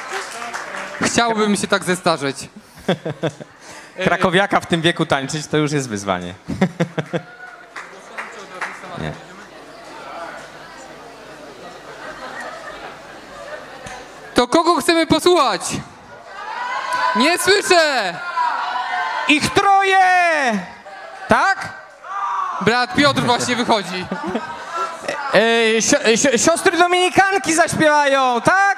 Chciałbym się tak zestarzeć. Krakowiaka w tym wieku tańczyć to już jest wyzwanie. Nie. To kogo chcemy posłuchać? Nie słyszę! Ich troje! Tak? Brat Piotr właśnie wychodzi. Siostry Dominikanki zaśpiewają, tak?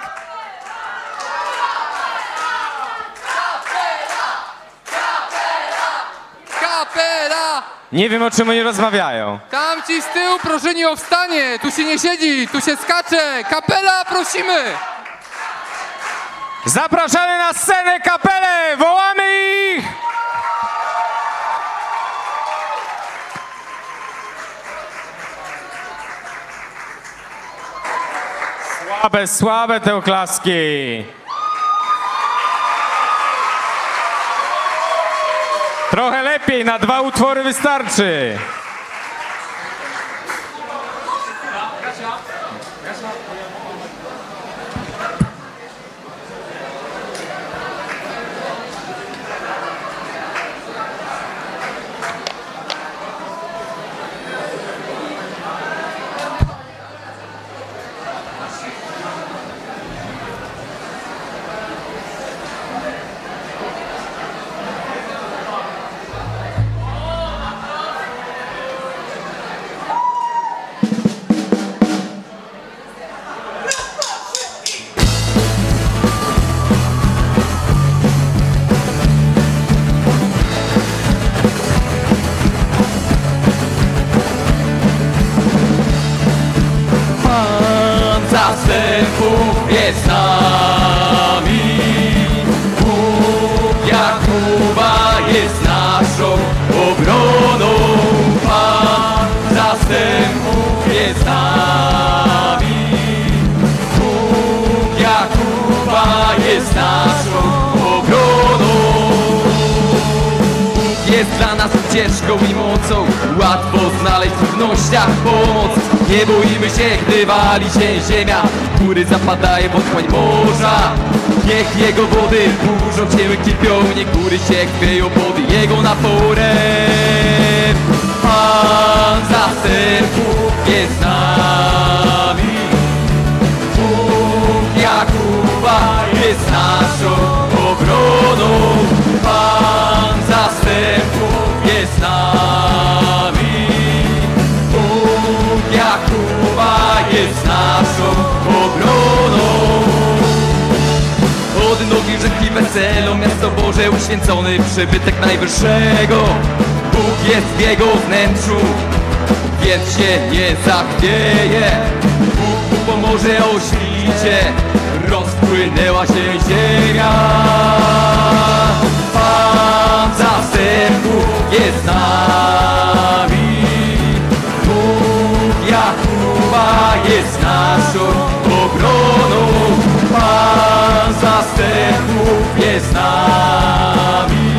Kapela! Nie wiem, o czym oni rozmawiają. Tam ci z tyłu proszeni o wstanie. Tu się nie siedzi, tu się skacze. Kapela, prosimy! Zapraszamy na scenę kapelę! Wołamy ich! Słabe te oklaski. Trochę lepiej, na 2 utwory wystarczy. Zastępów jest z nami. Bóg Jakuba jest naszą obroną. Pan zastępów jest z nami. Bóg Jakuba jest naszą obroną. Bóg jest dla nas ucieczką i mocą. Łatwo znaleźć w trudnościach pomoc. Nie boimy się, gdy wali się ziemia. Góry zapadają w otchłań morza. Niech jego wody burzą się kipią. Niech góry się chwieją pod jego naporem. Pan zastępów jest z nami. Bóg Jakuba jest naszą obroną. Pan zastępów jest z nami. Bóg Jakuba jest naszą obroną. Odnogi rzeki weselą, miasto Boże uświęcony, przybytek Najwyższego. Bóg jest w jego wnętrzu, więc się nie zachwieje. Bóg mu pomoże o świcie, rozpłynęła się ziemia. Pan zastępów jest z nami. Bóg Jakuba jest naszą obroną. Pan zastępów jest z nami.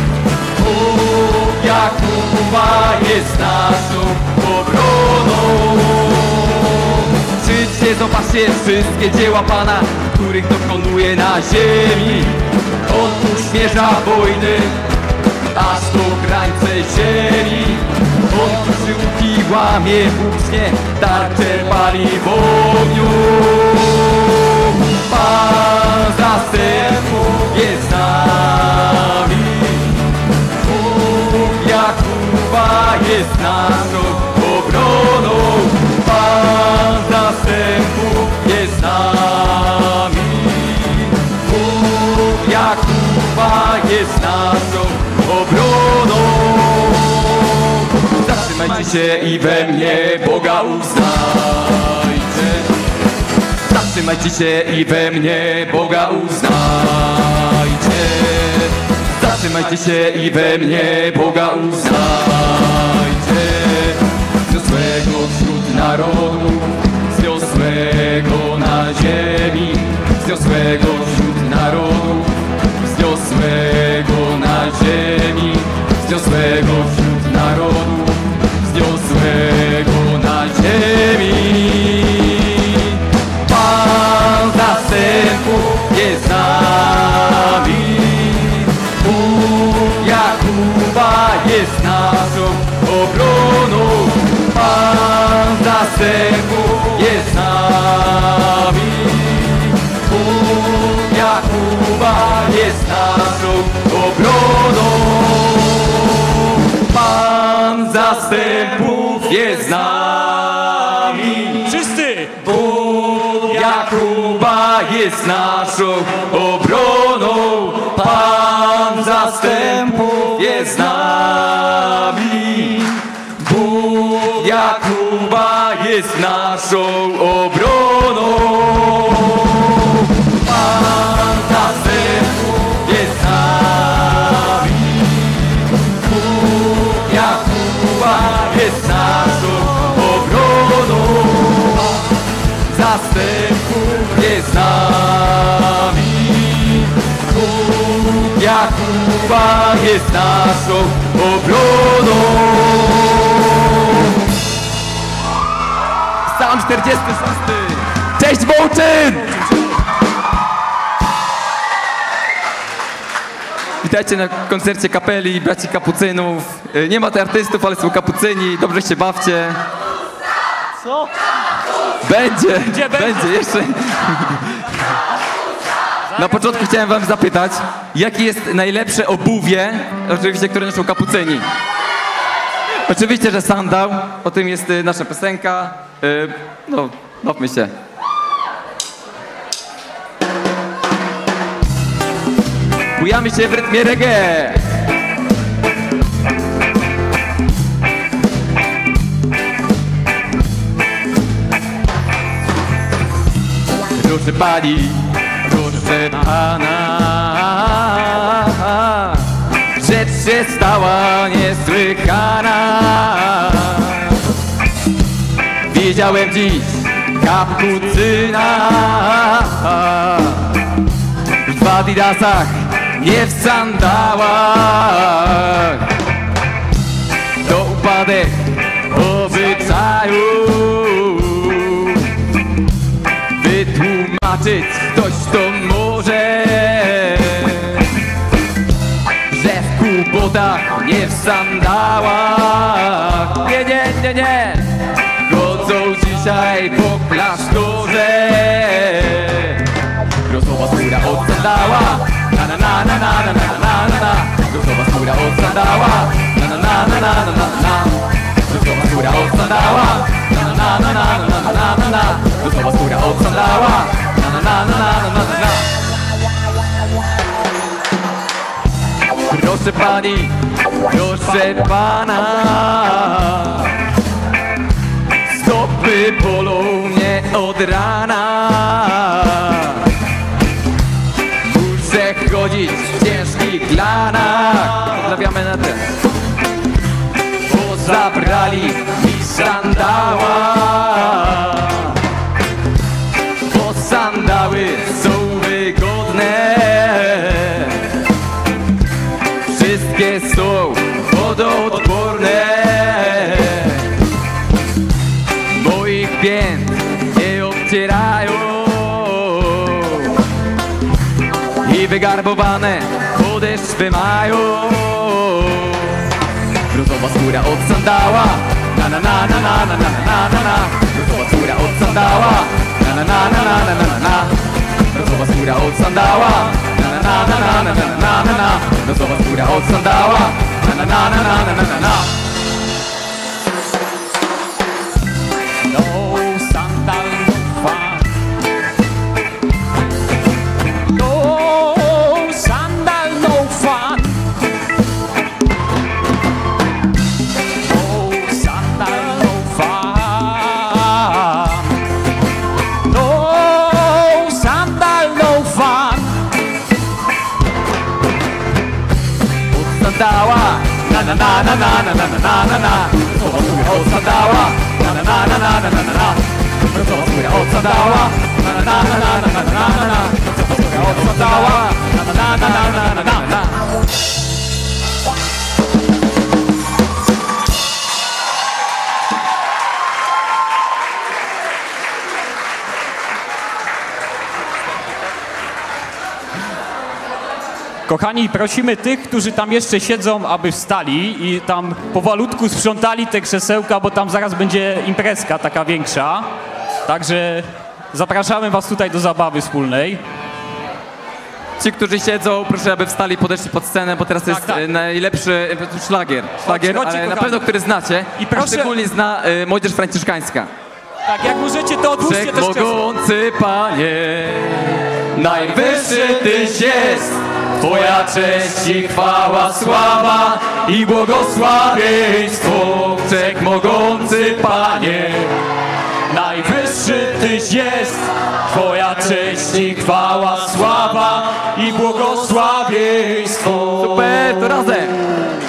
Bóg Jakuba jest naszą obroną. Przyjdźcie, zobaczcie wszystkie dzieła Pana, których dokonuje na ziemi. On uśmierza wojny aż do krańce ziemi. On kruszy łuki, łamie włócznie, tarcze pali w ogniu. Pan zastępów jest z nami. Bóg Jakuba jest naszą obroną. Pan zastępów jest z nami. Bóg Jakuba jest naszą obroną. Zatrzymajcie się i we mnie Boga uznajcie. Zatrzymajcie się i we mnie Boga uznajcie. Zatrzymajcie się i we mnie Boga uznajcie. Wzniosłego wśród narodów, wzniosłego na ziemi. Wzniosłego wśród narodów, wzniosłego na ziemi. Wzniosłego wśród narodów, wzniosłego na ziemi. Pan zastępów jest jest naszą obroną, Pan zastępów jest z nami. Bóg Jakuba jest naszą obroną, Pan zastępów jest z nami. Bóg Jakuba jest naszą obroną, zastępów jest z nami. Bóg Jakuba jest naszą obroną. Psalm 46. Cześć Wołczyn! Witajcie na koncercie kapeli braci kapucynów. Nie ma tu artystów, ale są kapucyni. Dobrze się bawcie. Co? Będzie, Gdzie będzie jeszcze. Na początku chciałem wam zapytać, jakie jest najlepsze obuwie, oczywiście, które noszą kapucyni? Oczywiście, że sandał. O tym jest nasza piosenka. No, bawmy się. Bujamy się w rytmie reggae. Proszę pani, proszę pana, rzecz się stała niesłychana. Widziałem dziś kapucyna w adidasach, nie w sandałach. To upadek obyczaju, wytłumaczyć ktoś to może, że w kłopotach, nie w sandałach. Nie, nie, nie, nie, chodzą dzisiaj po klasztorze. Rosowa skóra od sandała, na na na na na na na na na. Rosowa skóra od sandała, na na na na na na na. Rosowa skóra od sandała, na na na na na na na na na. Rosowa skóra od sandała, na na na na na na na. Proszę pani, proszę pana, stopy bolą mnie od rana. Muszę chodzić w ciężkich lanach. Pozdrawiamy na ten. Bo zabrali mi sandała, bo sandały są wygodne. Wszystkie są wodoodporne. Moich pięt nie obcierają i wygarbowane podeszwy mają. Rosowa skóra od sandała, na na na na na na na na na na. Rosowa skóra od sandała, na na na na na na na na. Rosowa skóra od sandała, na na na na na na na na na. Rosowa skóra od sandała, na na na na na na na na. No sandal, no fun. No sandal, no fun. No sandal, no fun. No sandal, no fun. Od sandała, na na na na na na na na na na. Rosowa skóra od sandała, na na na na na na na na. Rosowa skóra od sandała, na na na na na na na na na. Rosowa skóra od sandała, na na na na na na na na. Kochani, prosimy tych, którzy tam jeszcze siedzą, aby wstali i tam powolutku sprzątali te krzesełka, bo tam zaraz będzie imprezka taka większa. Także zapraszamy was tutaj do zabawy wspólnej. Ci, którzy siedzą, proszę, aby wstali, podeszli pod scenę, bo teraz jest tak. najlepszy szlagier, Chodźcie, ale na kochani. pewno, który znacie, I proszę- a szczególnie zna młodzież franciszkańska. Tak, jak możecie, to odłóżcie też krzesło. Wszechmogący Panie, Najwyższy Tyś jest, Twoja cześć i chwała, sława i błogosławieństwo, Wszechmogący Panie. Najwyższy Tyś jest, Twoja cześć i chwała, sława i błogosławieństwo. Super, to razem!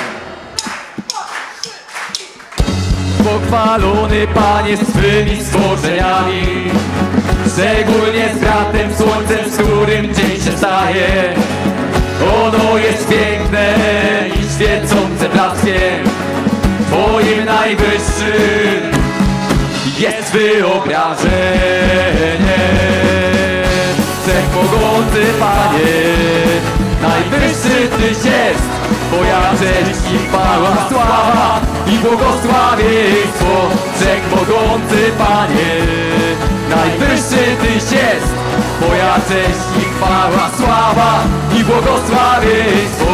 Pochwalony Panie swymi stworzeniami, szczególnie z bratem słońcem, z którym dzień się staje. Ono jest piękne i świecące blaskiem Twoim najwyższym jest wyobrażenie. Wszechmogący Panie, najwyższy Tyś jest, Twoja cześć i chwała, sława i błogosławieństwo, Wszechmogący Panie. Najwyższy Tyś jest, Twoja cześć i chwała, sława i błogosławieństwo.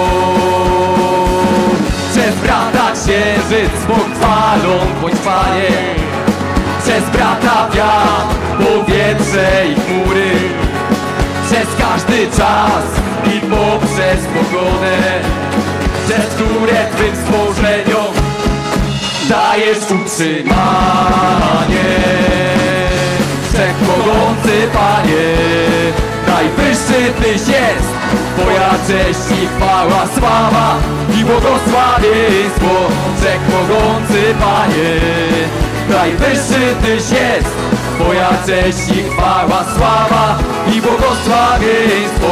Przez brata księżyc pochwalą bądź Panie, przez brata wiatr, powietrze i chmury, przez każdy czas i poprzez pogodę, przez które Twym stworzeniom dajesz utrzymanie. Wszechmogący Panie, najwyższy Tyś jest, Twoja cześć i chwała, sława i błogosławieństwo, Wszechmogący Panie. Najwyższy Tyś jest, Twoja cześć i chwała, sława i błogosławieństwo.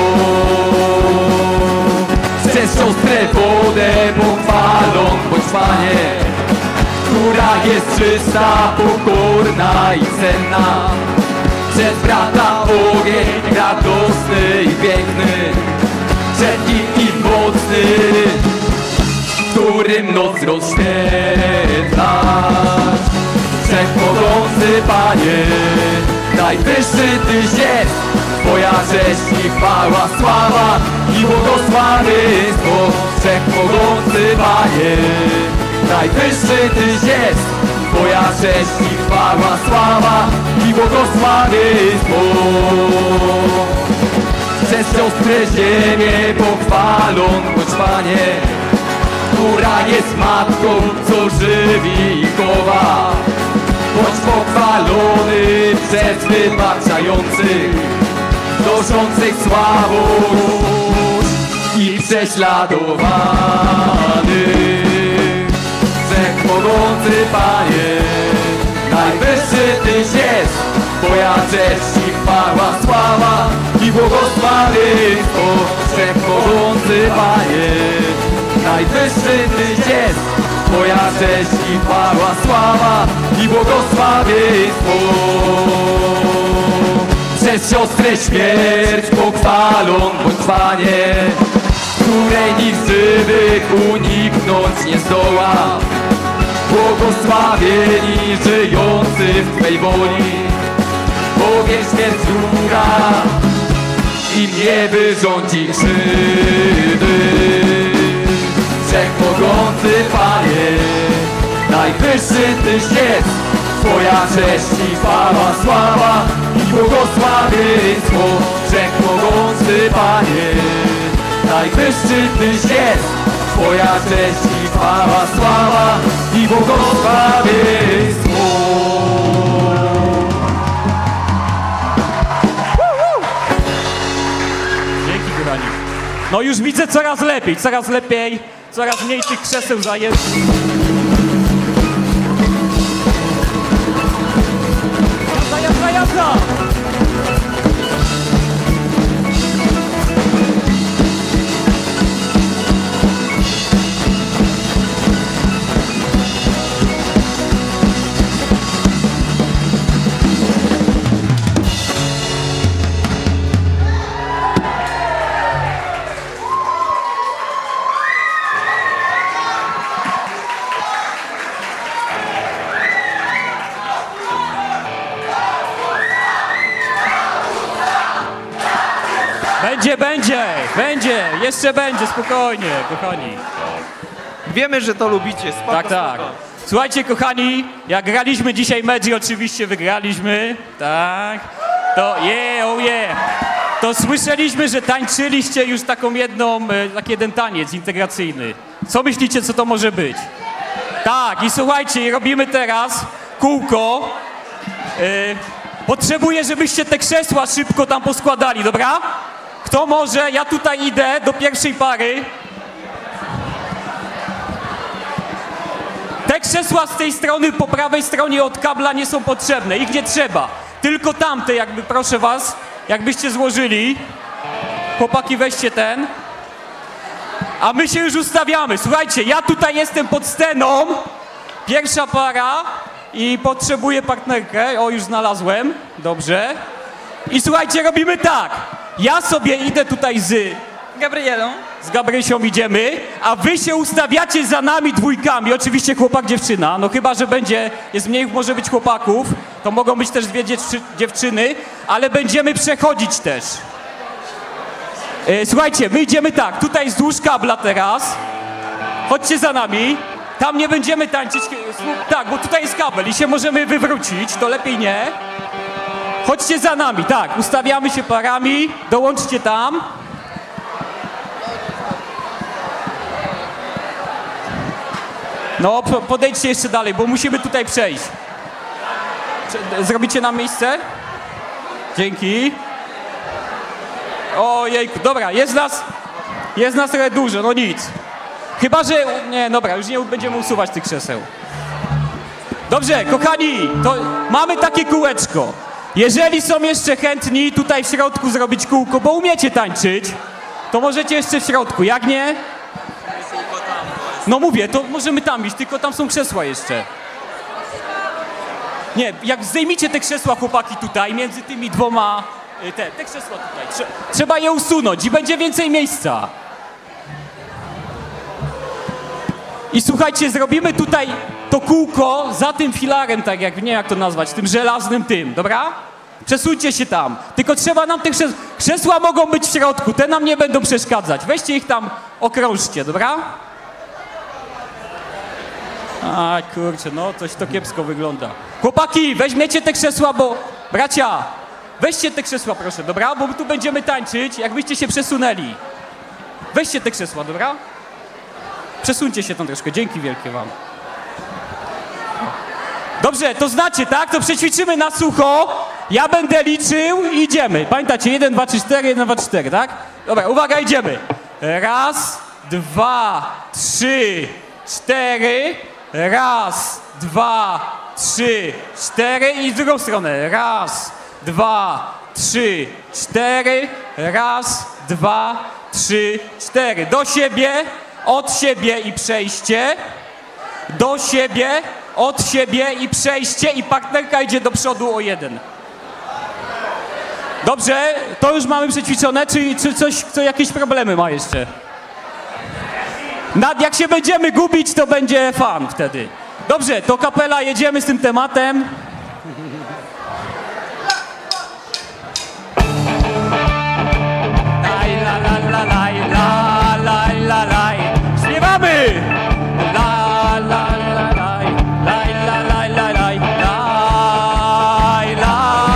Przez siostrę wodę pochwalą bądź Panie, która jest czysta, pokorna i cenna. Przez brata ogień radosny i piękny, przed nim i mocny, którym noc rozświetlasz. Wszechmogący Panie, najwyższy Tyś jest, Twoja cześć i chwała, sława i błogosławieństwo, Wszechmogący Panie. Najwyższy Tyś jest, Twoja cześć i chwała, sława i błogosławieństwo. Przez siostrę ziemię pochwalą bądź Panie, która jest matką, co żywi i chowa. Bądź pochwalony przez wybaczających, noszących słabość i prześladowanych. Wszechmogący Panie, najwyższy Tyś jest, Twoja cześć i chwała, sława i błogosławieństwo, Wszechmogący Panie. Najwyższy Tyś jest, Twoja cześć i chwała, sława i błogosławieństwo. Przez siostrę śmierć pochwalą bądź Panie, której nikt z żywych uniknąć nie zdoła. Błogosławieni żyjący w Twej woli, bowiem śmierć długa im nie wyrządzi krzywdy. Wszechmogący Panie, najwyższy Tyś jest, Twoja cześć i chwała, sława i błogosławieństwo, Wszechmogący Panie. Najwyższy Tyś jest, Twoja cześć i chwała, sława i błogosławieństwo. Dzięki, kochani. No już widzę coraz lepiej, coraz mniej tych krzeseł zajętych. Jazda, jazda, jazda! Będzie, jeszcze będzie, spokojnie, kochani. Wiemy, że to lubicie, spoko, Tak. spoko. Słuchajcie, kochani, jak graliśmy dzisiaj mecz i oczywiście wygraliśmy, tak, to oh yeah. To słyszeliśmy, że tańczyliście już taką taki jeden taniec integracyjny. Co myślicie, co to może być? Tak, i słuchajcie, robimy teraz kółko. Potrzebuję, żebyście te krzesła szybko tam poskładali, dobra? Kto może? Ja tutaj idę do pierwszej pary. Te krzesła z tej strony, po prawej stronie od kabla nie są potrzebne, ich nie trzeba. Tylko tamte, jakby, proszę was, jakbyście złożyli. Chłopaki, weźcie ten. A my się już ustawiamy. Słuchajcie, ja tutaj jestem pod sceną. Pierwsza para i potrzebuję partnerkę. O, już znalazłem. Dobrze. I słuchajcie, robimy tak. Ja sobie idę tutaj z Gabrielą. Z Gabrysią idziemy, a wy się ustawiacie za nami dwójkami. Oczywiście chłopak, dziewczyna. No chyba, że jest mniej, może być chłopaków. To mogą być też dwie dziewczyny, ale będziemy przechodzić też. Słuchajcie, my idziemy tak, tutaj wzdłuż kabla teraz. Chodźcie za nami. Tam nie będziemy tańczyć. Tak, bo tutaj jest kabel i się możemy wywrócić. To lepiej nie. Chodźcie za nami, tak. Ustawiamy się parami. Dołączcie tam. No, podejdźcie jeszcze dalej, bo musimy tutaj przejść. Zrobicie nam miejsce? Dzięki. Ojejku, dobra, jest nas trochę dużo, no nic. Chyba, że... Nie, dobra, już nie będziemy usuwać tych krzeseł. Dobrze, kochani, to mamy takie kółeczko. Jeżeli są jeszcze chętni tutaj w środku zrobić kółko, bo umiecie tańczyć, to możecie jeszcze w środku, jak nie? No mówię, to możemy tam iść, tylko tam są krzesła jeszcze. Nie, jak zdejmicie te krzesła, chłopaki, tutaj, między tymi dwoma... Te krzesła tutaj, trzeba je usunąć i będzie więcej miejsca. I słuchajcie, zrobimy tutaj to kółko za tym filarem, tak jak, nie wiem jak to nazwać, tym żelaznym tym, dobra? Przesuńcie się tam. Tylko trzeba nam te krzesła mogą być w środku, te nam nie będą przeszkadzać. Weźcie ich tam, okrążcie, dobra? A kurczę, no coś to kiepsko wygląda. Chłopaki, weźmiecie te krzesła, bo... Bracia, weźcie te krzesła, proszę, dobra? Bo tu będziemy tańczyć, jakbyście się przesunęli. Weźcie te krzesła, dobra? Przesuńcie się tam troszkę, dzięki wielkie wam. Dobrze, to znacie, tak? To przećwiczymy na sucho. Ja będę liczył i idziemy. Pamiętacie, 1, 2, 3, 4, 1, 2, 4, tak? Dobra, uwaga, idziemy. 1, 2, 3, 4. 1, 2, 3, 4 i w drugą stronę. 1, 2, 3, 4. 1, 2, 3, 4. Do siebie, od siebie i przejście. Do siebie, od siebie i przejście i partnerka idzie do przodu o 1. Dobrze, to już mamy przećwiczone, czy coś, jakieś problemy ma jeszcze? Jak się będziemy gubić, to będzie fan wtedy. Dobrze, to kapela, jedziemy z tym tematem. Laj, la, la, la, laj, la, laj, la, laj. Śpiewamy! La, la, la, laj, laj, la, laj, laj, laj, laj, la.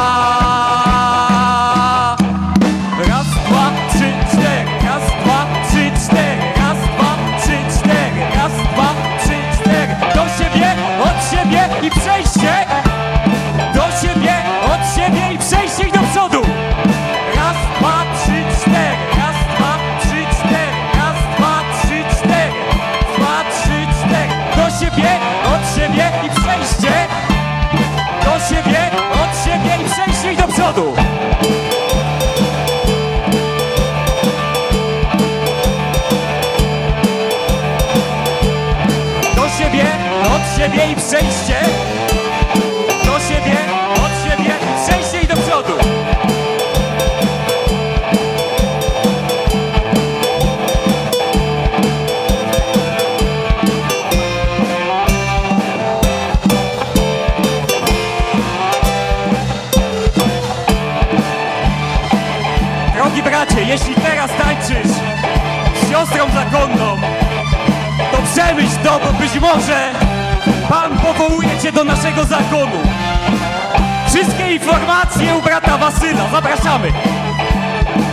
Raz, dwa, trzy, cztery. Raz, dwa, trzy, cztery. Raz, dwa, trzy, cztery. Raz, dwa, trzy, cztery. Do siebie, od siebie i przejście. Do siebie, od siebie i przejście i do przodu. Raz, dwa, trzy, cztery. Raz, dwa, trzy, cztery. Raz, dwa, trzy, cztery. Dwa, trzy, cztery. Do siebie, od siebie i przejście. Do siebie, od siebie i przejście i do przodu. Do siebie, od siebie i przejście. Do siebie, od siebie i przejście i do przodu. Drogi bracie, jeśli teraz tańczysz z siostrą zakonną, to przemyśl to, bo być może Pan powołuje cię do naszego zakonu. Wszystkie informacje u brata Wasyla. Zapraszamy.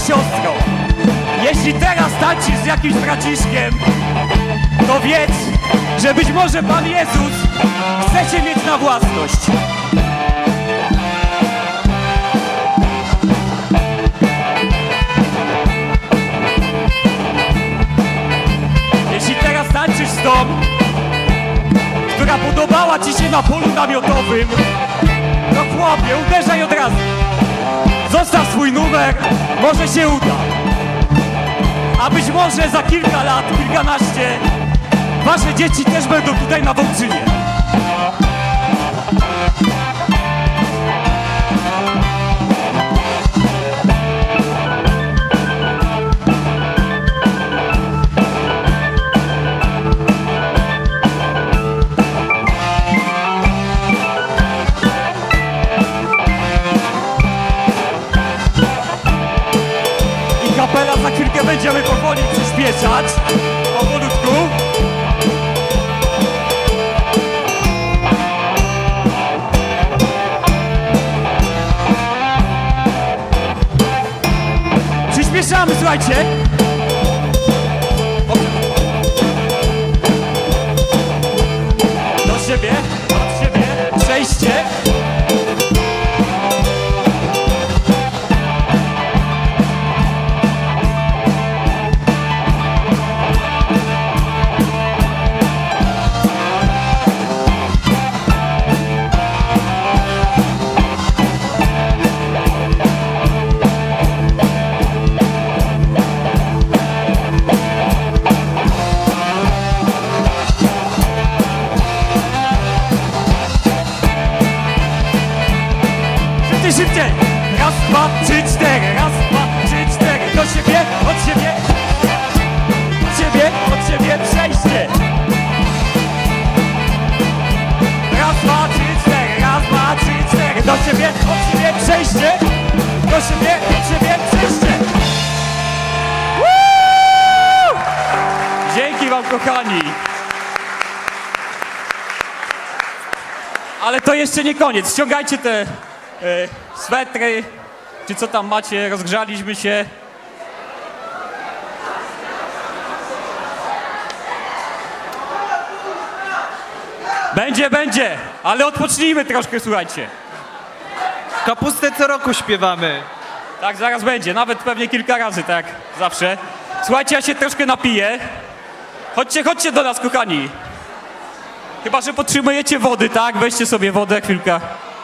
siostro, jeśli teraz tańczysz z jakimś braciszkiem, to wiedz, że być może Pan Jezus chce cię mieć na własność. Jeśli teraz tańczysz z tą, która podobała ci się na polu namiotowym, to chłopie, uderzaj od razu. Zostaw swój numer, może się uda. A być może za kilka lat, kilkanaście, wasze dzieci też będą tutaj na Wołczynie. Kapela za chwilkę będziemy powoli przyspieszać, powolutku. Przyspieszamy, słuchajcie. Do siebie, od siebie, przejście. Szybciej! Raz, dwa, trzy, cztery. Raz, dwa, trzy, cztery. Do siebie, od siebie. Od siebie, od siebie. Przejście. Raz, dwa, trzy, cztery. Raz, dwa, trzy, cztery. Do siebie, od siebie. Przejście. Do siebie, od siebie. Przejście. Woo! Dzięki wam, kochani. Ale to jeszcze nie koniec. Ściągajcie te swetry, czy co tam macie, rozgrzaliśmy się. Będzie, ale odpocznijmy troszkę, słuchajcie. Kapustę co roku śpiewamy. Tak, zaraz będzie, nawet pewnie kilka razy, tak jak zawsze. Słuchajcie, ja się troszkę napiję. Chodźcie do nas, kochani. Chyba że potrzebujecie wody, tak? Weźcie sobie wodę, chwilkę.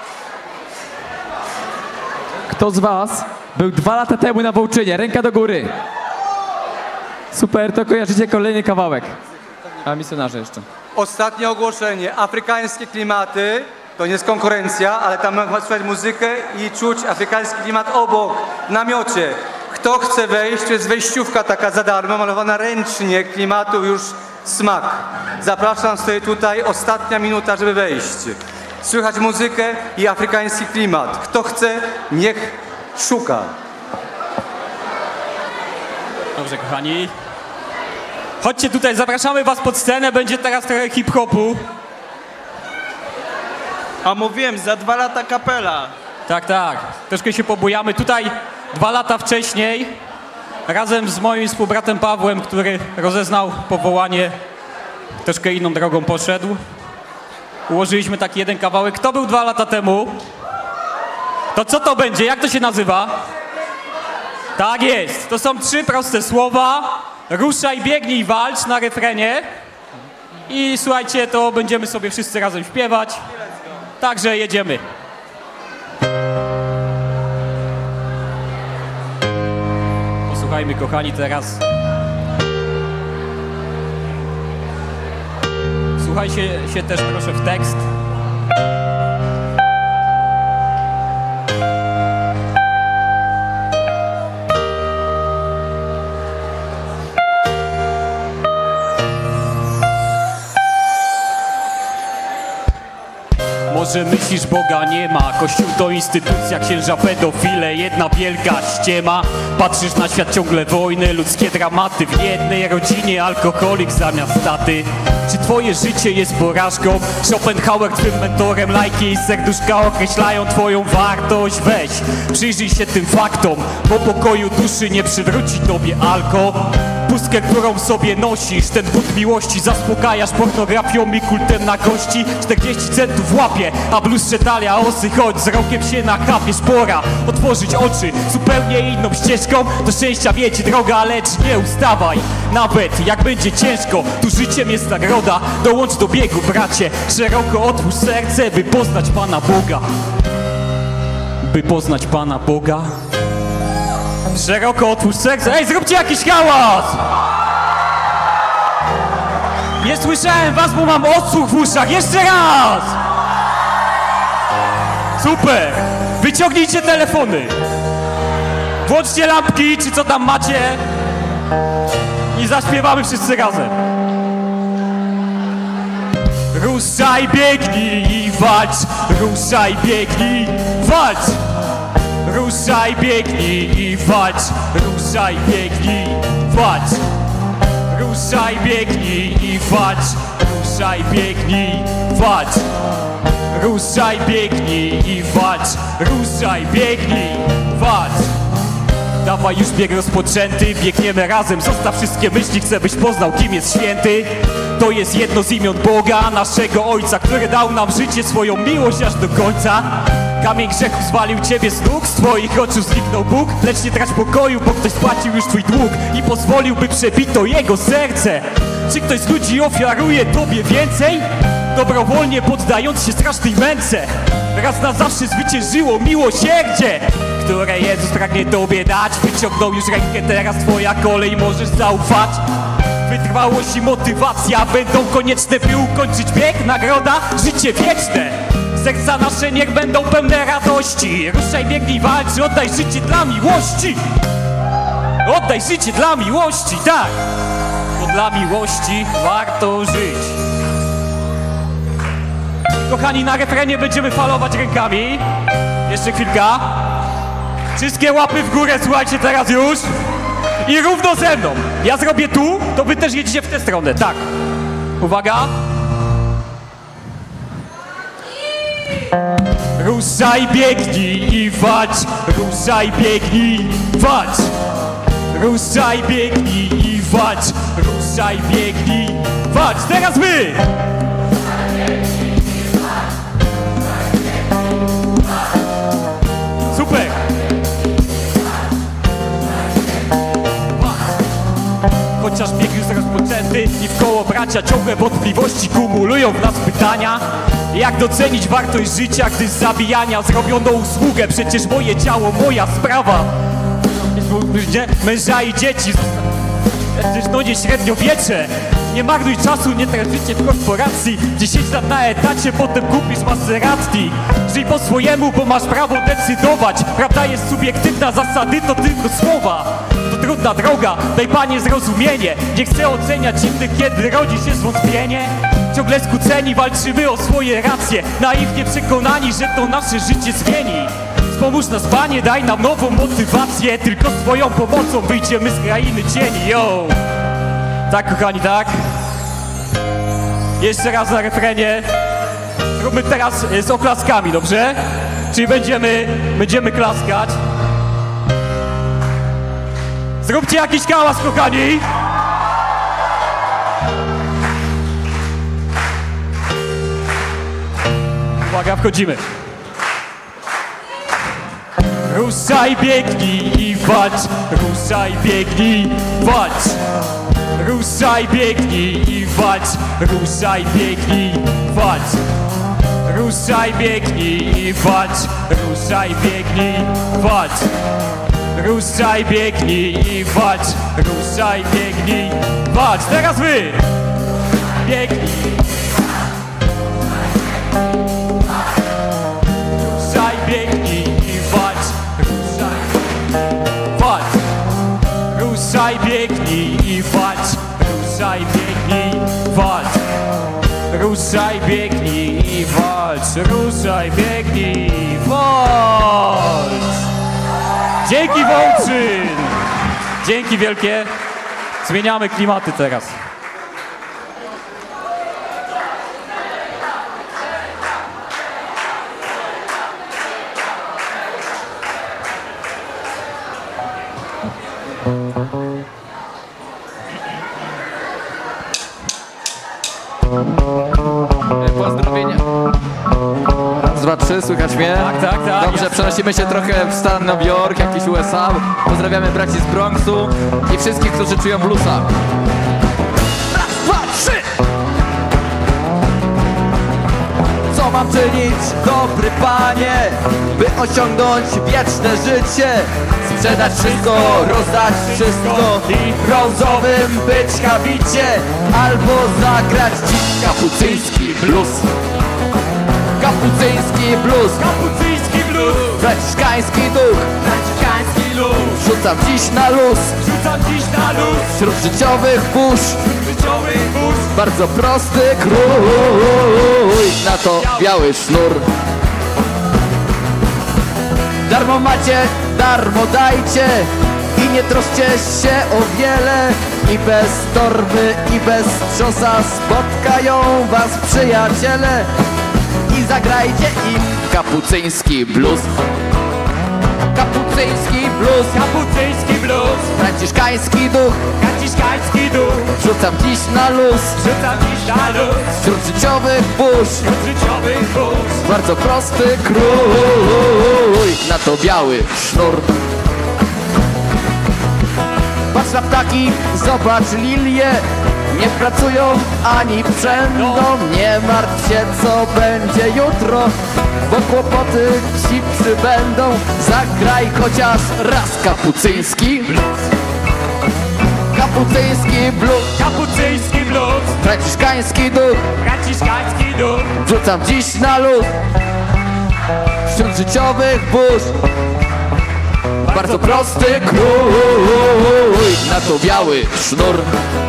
Kto z was był 2 lata temu na Wołczynie? Ręka do góry. Super, to kojarzycie kolejny kawałek. A misjonarze jeszcze. Ostatnie ogłoszenie. Afrykańskie klimaty. To nie jest konkurencja, ale tam można słuchać muzykę i czuć afrykański klimat obok, w namiocie. Kto chce wejść, to jest wejściówka taka za darmo, malowana ręcznie, klimatu już smak. Zapraszam sobie tutaj, ostatnia minuta, żeby wejść. Słychać muzykę i afrykański klimat. Kto chce, niech szuka. Dobrze, kochani. Chodźcie tutaj, zapraszamy was pod scenę, będzie teraz trochę hip-hopu. A mówiłem, za 2 lata kapela. Tak, troszkę się pobujamy. Tutaj 2 lata wcześniej, razem z moim współbratem Pawłem, który rozeznał powołanie, troszkę inną drogą poszedł. Ułożyliśmy taki jeden kawałek. Kto był 2 lata temu? To co to będzie? Jak to się nazywa? Tak jest. To są 3 proste słowa. Ruszaj, biegnij, walcz na refrenie. I słuchajcie, to będziemy sobie wszyscy razem śpiewać. Także jedziemy. Posłuchajmy, kochani, teraz. Słuchajcie się też proszę w tekst. że myślisz Boga nie ma. Kościół to instytucja, księża pedofile, jedna wielka ściema. Patrzysz na świat, ciągle wojny, ludzkie dramaty. W jednej rodzinie alkoholik zamiast taty. Czy twoje życie jest porażką? Schopenhauer twym mentorem, lajki i serduszka określają twoją wartość. Weź, przyjrzyj się tym faktom, bo pokoju duszy nie przywróci tobie alko. Pustkę, którą sobie nosisz, ten but miłości zaspokajasz pornografią i kultem na gości. 40 centów łapie, a w lustrze talia osy. Chodź, z rokiem się nachapie, pora otworzyć oczy zupełnie inną ścieżką. Do szczęścia wiedź droga, lecz nie ustawaj. Nawet jak będzie ciężko, tu życiem jest nagroda. Dołącz do biegu, bracie, szeroko otwórz serce, by poznać Pana Boga. By poznać Pana Boga. Szeroko otwórz serce. Ej, zróbcie jakiś hałas! Nie słyszałem was, bo mam odsłuch w uszach. Jeszcze raz! Super! Wyciągnijcie telefony. Włączcie lampki, czy co tam macie. I zaśpiewamy wszyscy razem. Ruszaj, biegnij i walcz. Ruszaj, biegnij, walcz. Ruszaj, biegnij i walcz. Ruszaj, biegnij, walcz. Ruszaj, biegnij i walcz. Ruszaj, biegnij, walcz. Ruszaj, biegnij i walcz. Ruszaj, biegnij, walcz. Dawaj już bieg rozpoczęty, biegniemy razem. Zostaw wszystkie myśli, chcę byś poznał, kim jest święty. To jest jedno z imion Boga, naszego Ojca, który dał nam życie, swoją miłość aż do końca. Kamień grzechu zwalił ciebie z nóg, z twoich oczu zniknął Bóg. Lecz nie trać pokoju, bo ktoś spłacił już twój dług i pozwolił, by przebito jego serce. Czy ktoś z ludzi ofiaruje tobie więcej? Dobrowolnie poddając się strasznej męce. Raz na zawsze zwyciężyło miłosierdzie, które Jezus pragnie tobie dać. Wyciągnął już rękę, teraz twoja kolej, możesz zaufać. Wytrwałość i motywacja będą konieczne, by ukończyć bieg. Nagroda, życie wieczne. Serca nasze niech będą pełne radości. Ruszaj, biegnij, walcz, oddaj życie dla miłości. Oddaj życie dla miłości, tak. Bo dla miłości warto żyć. Kochani, na refrenie będziemy falować rękami. Jeszcze chwilka. Wszystkie łapy w górę, słuchajcie, teraz już. I równo ze mną. Ja zrobię tu, to wy też jedziecie w tę stronę, tak. Uwaga. Ruszaj, biegnij i walcz. Ruszaj, biegnij, walcz. Ruszaj, biegnij i walcz. Ruszaj, biegnij, walcz. Teraz wy! Super! Chociaż bieg już rozpoczęty i w koło bracia ciągłe wątpliwości kumulują w nas pytania. Jak docenić wartość życia, gdy z zabijania zrobiono usługę? Przecież moje ciało, moja sprawa. Męża i dzieci. Przecież to nie średniowiecze. Nie marnuj czasu, nie trać życie w korporacji. 10 lat na etacie, potem kupisz Maserati. Żyj po swojemu, bo masz prawo decydować. Prawda jest subiektywna, zasady to tylko słowa. To trudna droga, daj Panie zrozumienie. Nie chcę oceniać innych, kiedy rodzi się zwątpienie. Ciągle skłóceni walczymy o swoje racje, naiwnie przekonani, że to nasze życie zmieni. Pomóż nas, Panie, daj nam nową motywację. Tylko swoją pomocą wyjdziemy z krainy cieni, yo! Tak, kochani, tak. Jeszcze raz na refrenie. Zróbmy teraz z oklaskami, dobrze? Czyli będziemy klaskać. Zróbcie jakiś hałas, kochani! Uwaga, wchodzimy. Ruszaj, biegnij i walcz. Ruszaj, biegnij, walcz. Ruszaj, biegnij i walcz. Ruszaj, biegnij, walcz. Ruszaj, biegnij i walcz. Ruszaj, biegnij, walcz. Ruszaj, biegnij i walcz. Ruszaj, biegnij, walcz. Teraz wy! Biegnij. Ruszaj, biegnij i walcz. Ruszaj, walcz. Ruszaj, biegnij i walcz. Ruszaj, biegnij, walcz. Ruszaj, biegnij i walcz, ruszaj, biegnij i walcz. Dzięki Wołczyn! Dzięki wielkie. Zmieniamy klimaty teraz. Pozdrowienia. Raz, dwa, trzy, słychać mnie? Tak. Dobrze, jasne. przenosimy się trochę w stan Nowy Jork, jakieś USA. Pozdrawiamy braci z Bronxu i wszystkich, którzy czują bluesa. Raz, dwa, trzy! Co mam czynić, dobry panie, by osiągnąć wieczne życie? Sprzedać wszystko, rozdać wszystko i brązowym być habicie, albo zagrać dziś kapucyński blues. Kapucyński blues, Kapucyński blues, franciszkański duch, franciszkański luz. rzucam dziś na luz. Rzucam dziś na luz, Wśród życiowych burz, życiowy burz. bardzo prosty krój, na to biały sznur. Darmo macie, darmo dajcie i nie troszcie się o wiele. I bez torby, i bez trzosa spotkają was przyjaciele. I zagrajcie im kapucyński blues. Kapucyński blues, Kapucyński blues, franciszkański duch, franciszkański duch. rzucam dziś na luz. Rzucam dziś na luz, Wśród życiowych burz, życiowy burz. bardzo prosty krój, na to biały sznur. Patrz na ptaki, zobacz lilie, nie pracują ani przędą. Nie martw się, co będzie jutro, bo kłopoty ci przybędą. Zagraj chociaż raz kapucyński blues. Kapucyński blues, Kapucyński blues, franciszkański duch, franciszkański duch. rzucam dziś na luz. Wśród życiowych burz, bardzo prosty krój, na to biały sznur.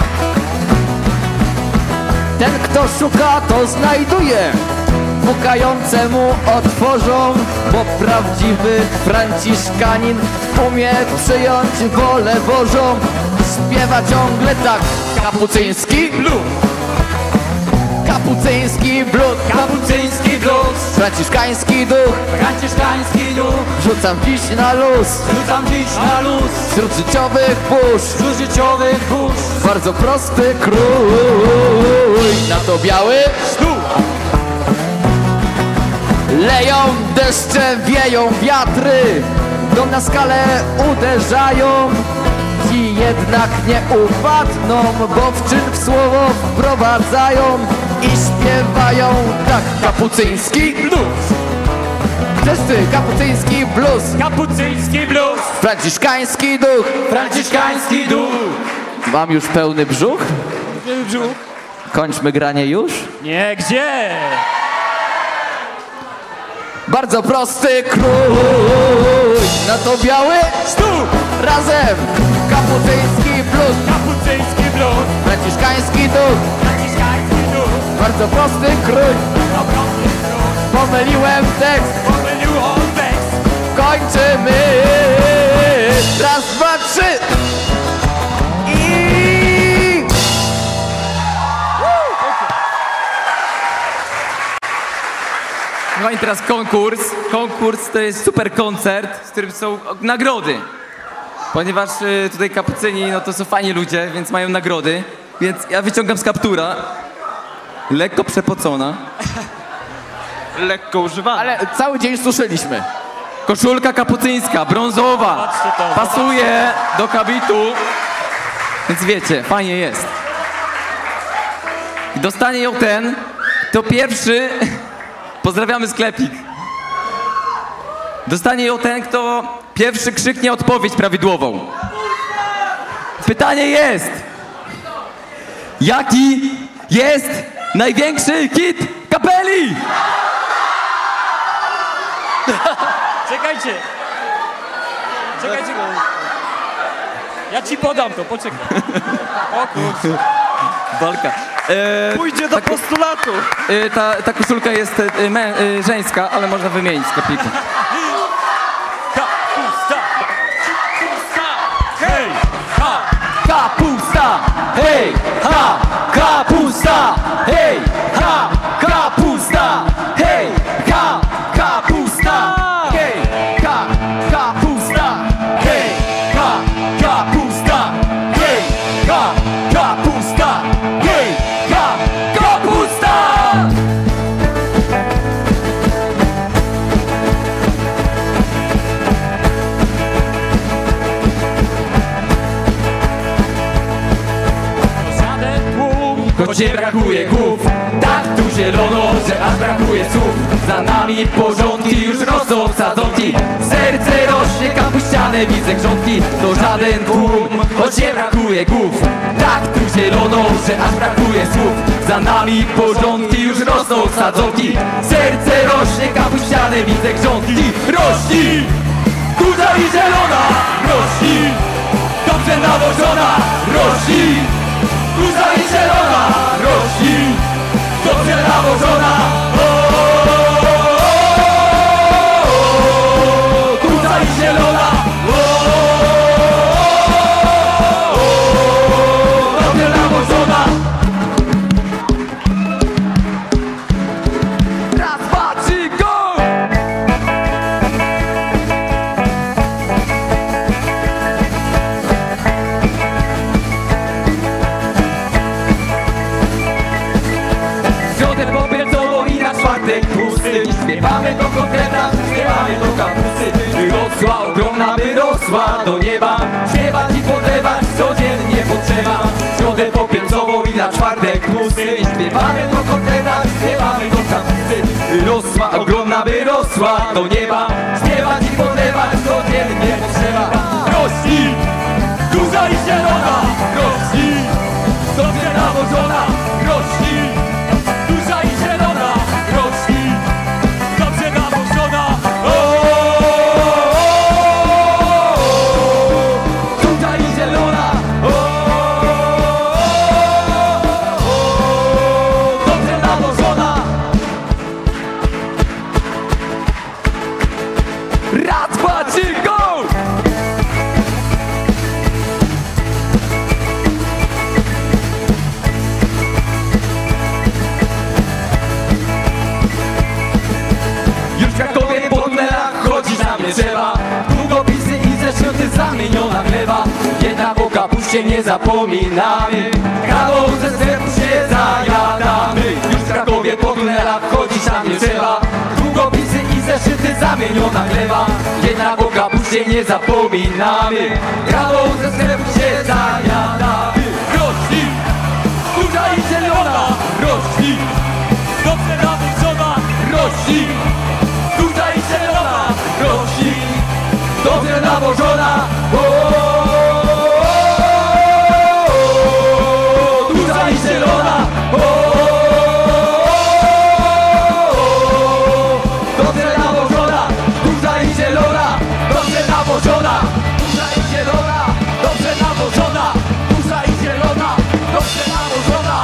Ten, kto szuka, to znajduje, pukającemu otworzą, bo prawdziwy franciszkanin umie przyjąć wolę Bożą. Śpiewa ciągle tak, kapucyński blues, kapucyński blues, Kapucyński blues, franciszkański duch, franciszkański duch. rzucam dziś na luz. Rzucam dziś na luz, Wśród życiowych burz, wśród życiowych burz. bardzo prosty krój, na to biały Stół, leją deszcze, wieją wiatry, dom na skalę uderzają. Ci jednak nie upadną, bo w czyn w słowo wprowadzają i śpiewają tak, kapucyński blues. Wszyscy, kapucyński blues, kapucyński blues, franciszkański duch. franciszkański duch. Mam już pełny brzuch? Brzuch. Kończmy granie już? Nie, gdzie? Bardzo prosty krój, na to biały Stół, razem. Kapucyński blues, kapucyński blues, franciszkański duch, franciszkański duch. bardzo prosty krój. Dobrotny blues, Pomyliłem tekst, pomylił on tekst. kończymy. Raz, dwa, trzy. I... No i teraz konkurs. Konkurs to jest super koncert, z którym są nagrody. Ponieważ tutaj kapucyni, no to są fajni ludzie, więc mają nagrody. Więc ja wyciągam z kaptura. Lekko przepocona. Lekko używana. Ale cały dzień suszyliśmy. Koszulka kapucyńska, brązowa. Zobaczcie to, Pasuje do kabitu. Więc wiecie, fajnie jest. I dostanie ją ten, to pierwszy... Pozdrawiamy sklepik. Dostanie ją ten, kto pierwszy krzyknie odpowiedź prawidłową. Pytanie jest: jaki jest największy hit kapeli? Czekajcie. Czekajcie. Ja ci podam to, poczekaj. O kurczę. Walka. Pójdzie do postulatu. Ta koszulka jest żeńska, ale można wymienić w sklepiku. Kapusta, hej, ha, kapusta, hej, ha, kapusta, hej, ha, kapusta, hej, ha, kapusta, hej, ha, kapusta, hej, ha, kapusta, hej, ha, kapusta. Choć nie brakuje głów, tak tu zielono, że aż brakuje słów. Za nami porządki już rosną sadzonki. Serce rośnie, kapuściane widzę grządki. To żaden tłum, choć nie brakuje głów. Tak tu zielono, że aż brakuje słów. Za nami porządki już rosną sadzonki. Serce rośnie, kapuściane widzę grządki. Rośnij, duża i zielona. Rośnij, dobrze nawożona. Rośnij, duża i zielona, rośnij, dobrze nawożona. Duża i zielona, dobrze nawożona. Raz, dwa, trzy, go! Pusty. Śpiewamy do konkreta, śpiewamy do kapusty. Wyrosła, ogromna wyrosła do nieba. Śpiewać i podlewać codziennie potrzeba. Środę popielcową i na czwartek pusty. Śpiewamy do konkreta, śpiewamy do kapusty. Wyrosła, ogromna wyrosła do nieba. Śpiewać i podlewać codziennie potrzeba. Rośnij, duża i zielona. Rośnij, dobrze nawożona. Rośnij, duża i zielona. Rośnij, dobrze nawożona. Duża i zielona. Dobrze nawożona. Raz, dwa, trzy, go! Trzeba długopisy i zeszyty zamieniona chleba. Jednak o kapuście nie zapominamy. Kawą ze sklepu się zajadamy. Już w Krakowie po tunelach chodzić nam nie trzeba. Długopisy i zeszyty zamieniona chleba. Jednak o kapuście nie zapominamy. Kawą ze sklepu się zajadamy. Rośnij, duża i zielona. Rośnij, dobrze nawożona. Rośnij, duża i zielona. Rośnij, dobrze nawożona. Duża i zielona. Dobrze nawożona. Duża i zielona. Dobrze nawożona. Duża i zielona. Dobrze nawożona. Duża i zielona. Dobrze nawożona.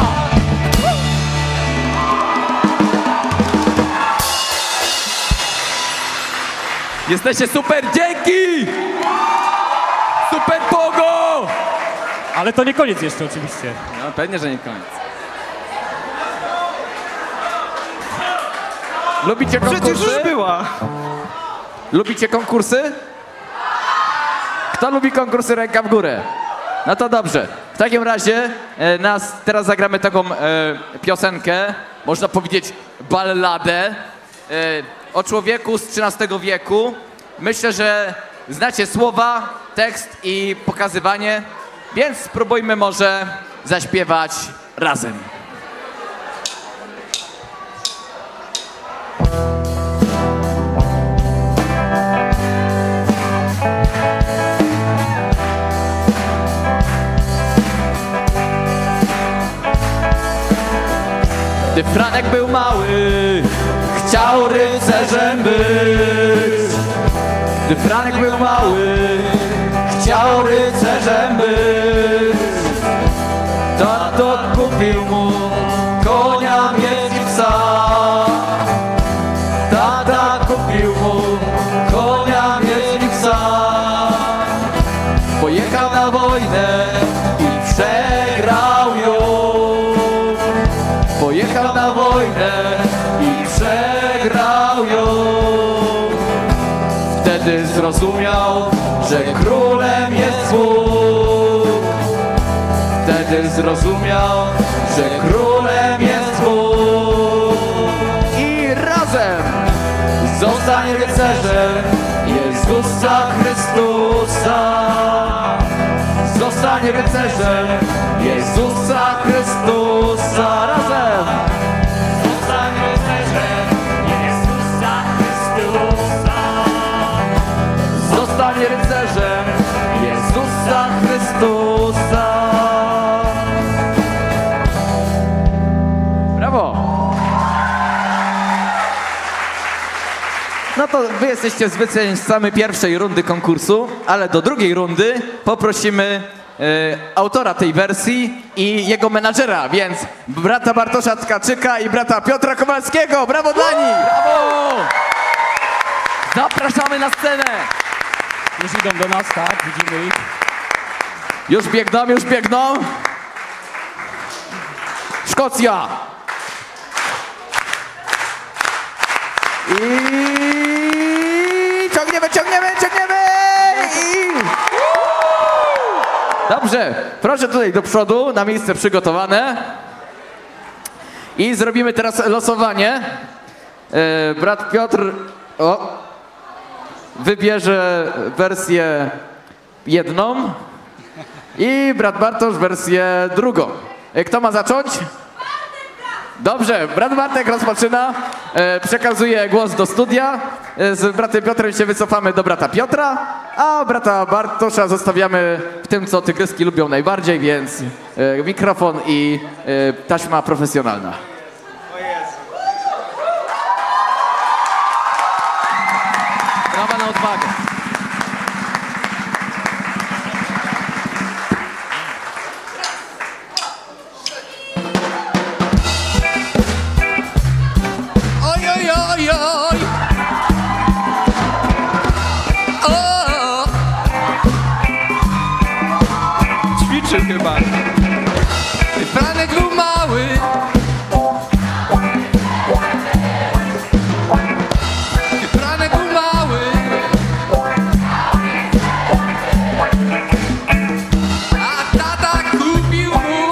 Jesteście super, dzięki! Super pogo! Ale to nie koniec jeszcze oczywiście. No pewnie, że nie koniec. Lubicie Przecież konkursy? już była. Lubicie konkursy? Kto lubi konkursy, ręka w górę. No to dobrze. W takim razie teraz zagramy taką piosenkę, można powiedzieć balladę, o człowieku z XIII wieku. Myślę, że znacie słowa, tekst i pokazywanie, więc spróbujmy może zaśpiewać razem. Gdy Franek był mały, chciał rycerzem być. Gdy Franek był mały, chciał rycerzem być. Tato kupił mu zrozumiał, że królem jest Bóg. Wtedy zrozumiał, że królem jest Bóg. I razem zostań rycerzem Jezusa Chrystusa. Zostań rycerzem Jezusa Chrystusa. Razem! Zostań rycerzem Jezusa Chrystusa. Zostań rycerzem Jezusa Chrystusa. Brawo! No to wy jesteście zwycięzcami pierwszej rundy konkursu, ale do drugiej rundy poprosimy autora tej wersji i jego menadżera, więc brata Bartosza Tkaczyka i brata Piotra Kowalskiego. Brawo dla nich! Brawo! Zapraszamy na scenę! Już idą do nas, tak? Widzimy ich. Już biegną, już biegną. Szkocja! I ciągniemy, ciągniemy, ciągniemy! I... Dobrze, proszę tutaj do przodu, na miejsce przygotowane. I zrobimy teraz losowanie. Brat Piotr wybierze wersję jedną i brat Bartosz wersję drugą. Kto ma zacząć? Dobrze, brat Bartek rozpoczyna, przekazuje głos do studia, z bratem Piotrem się wycofamy do brata Piotra, a brata Bartosza zostawiamy w tym, co tygryski lubią najbardziej, więc mikrofon i taśma profesjonalna. Brawa na odwagę. Oj, oj, oj, oj. O! Ćwiczy chyba. Franek był mały. Franek był mały. A tata kupił mu.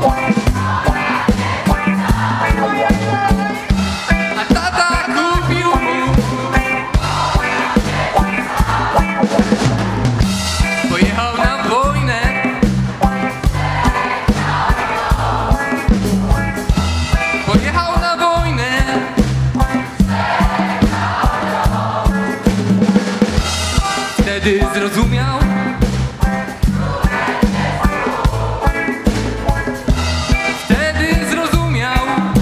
A tata kupił mu. Pojechał na wojnę. Pojechał na wojnę. Wtedy zrozumiał. Wtedy zrozumiał.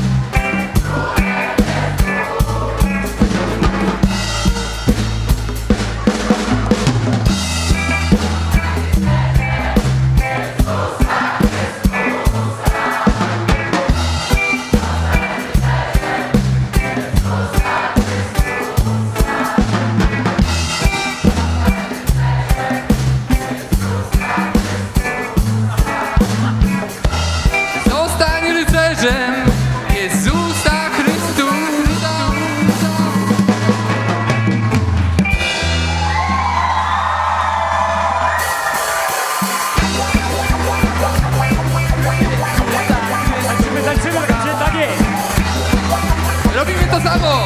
Zostań rycerzem Jezusa Chrystusa. Tańczymy, tak jest. Robimy to samo.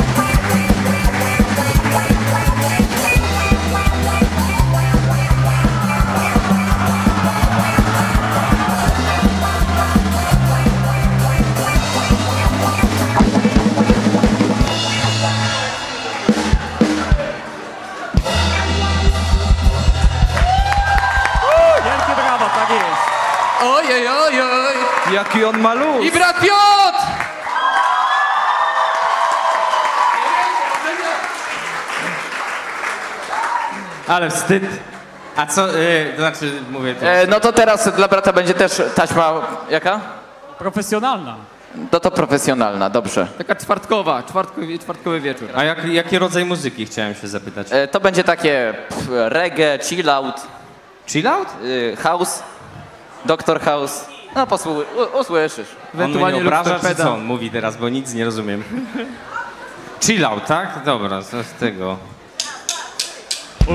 Wielkie brawa, tak jest. Ojej, ojej. Jaki on ma luz. I brat Piotr! Ale wstyd. A co, to znaczy, mówię to. No to teraz dla brata będzie też taśma, jaka? Profesjonalna. No to profesjonalna, dobrze. Taka czwartkowa, czwartkowy wieczór. A jaki rodzaj muzyki, chciałem się zapytać? To będzie takie reggae, chill out, Chill out? house, Dr. House. No usłyszysz. On mnie Ewentualnie nie obraża, lub czy torpeda. co on mówi teraz, bo nic nie rozumiem. Chill out, tak? Dobra, co z tego?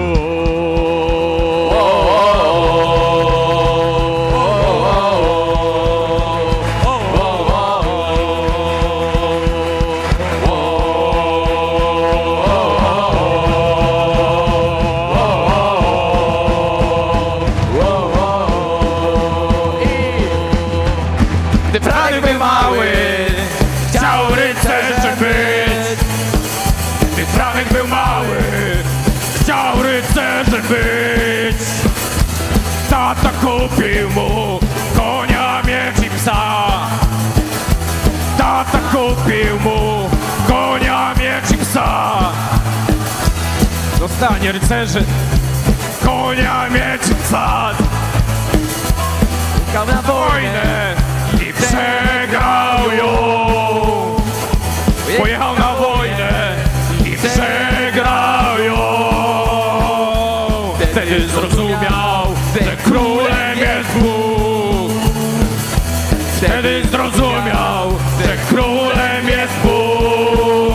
mały, chciał rycerzem być. Gdy Franek był mały, chciał rycerzem być. Tata kupił mu konia, miecz i psa. Tata kupił mu konia, miecz i psa. Zostanie rycerzem, konia, miecz i psa. Pojechał na Wojnę i przegrał ją. Pojechał na wojnę i przegrał ją. Wtedy zrozumiał, że królem jest Bóg. Wtedy zrozumiał, że królem jest Bóg.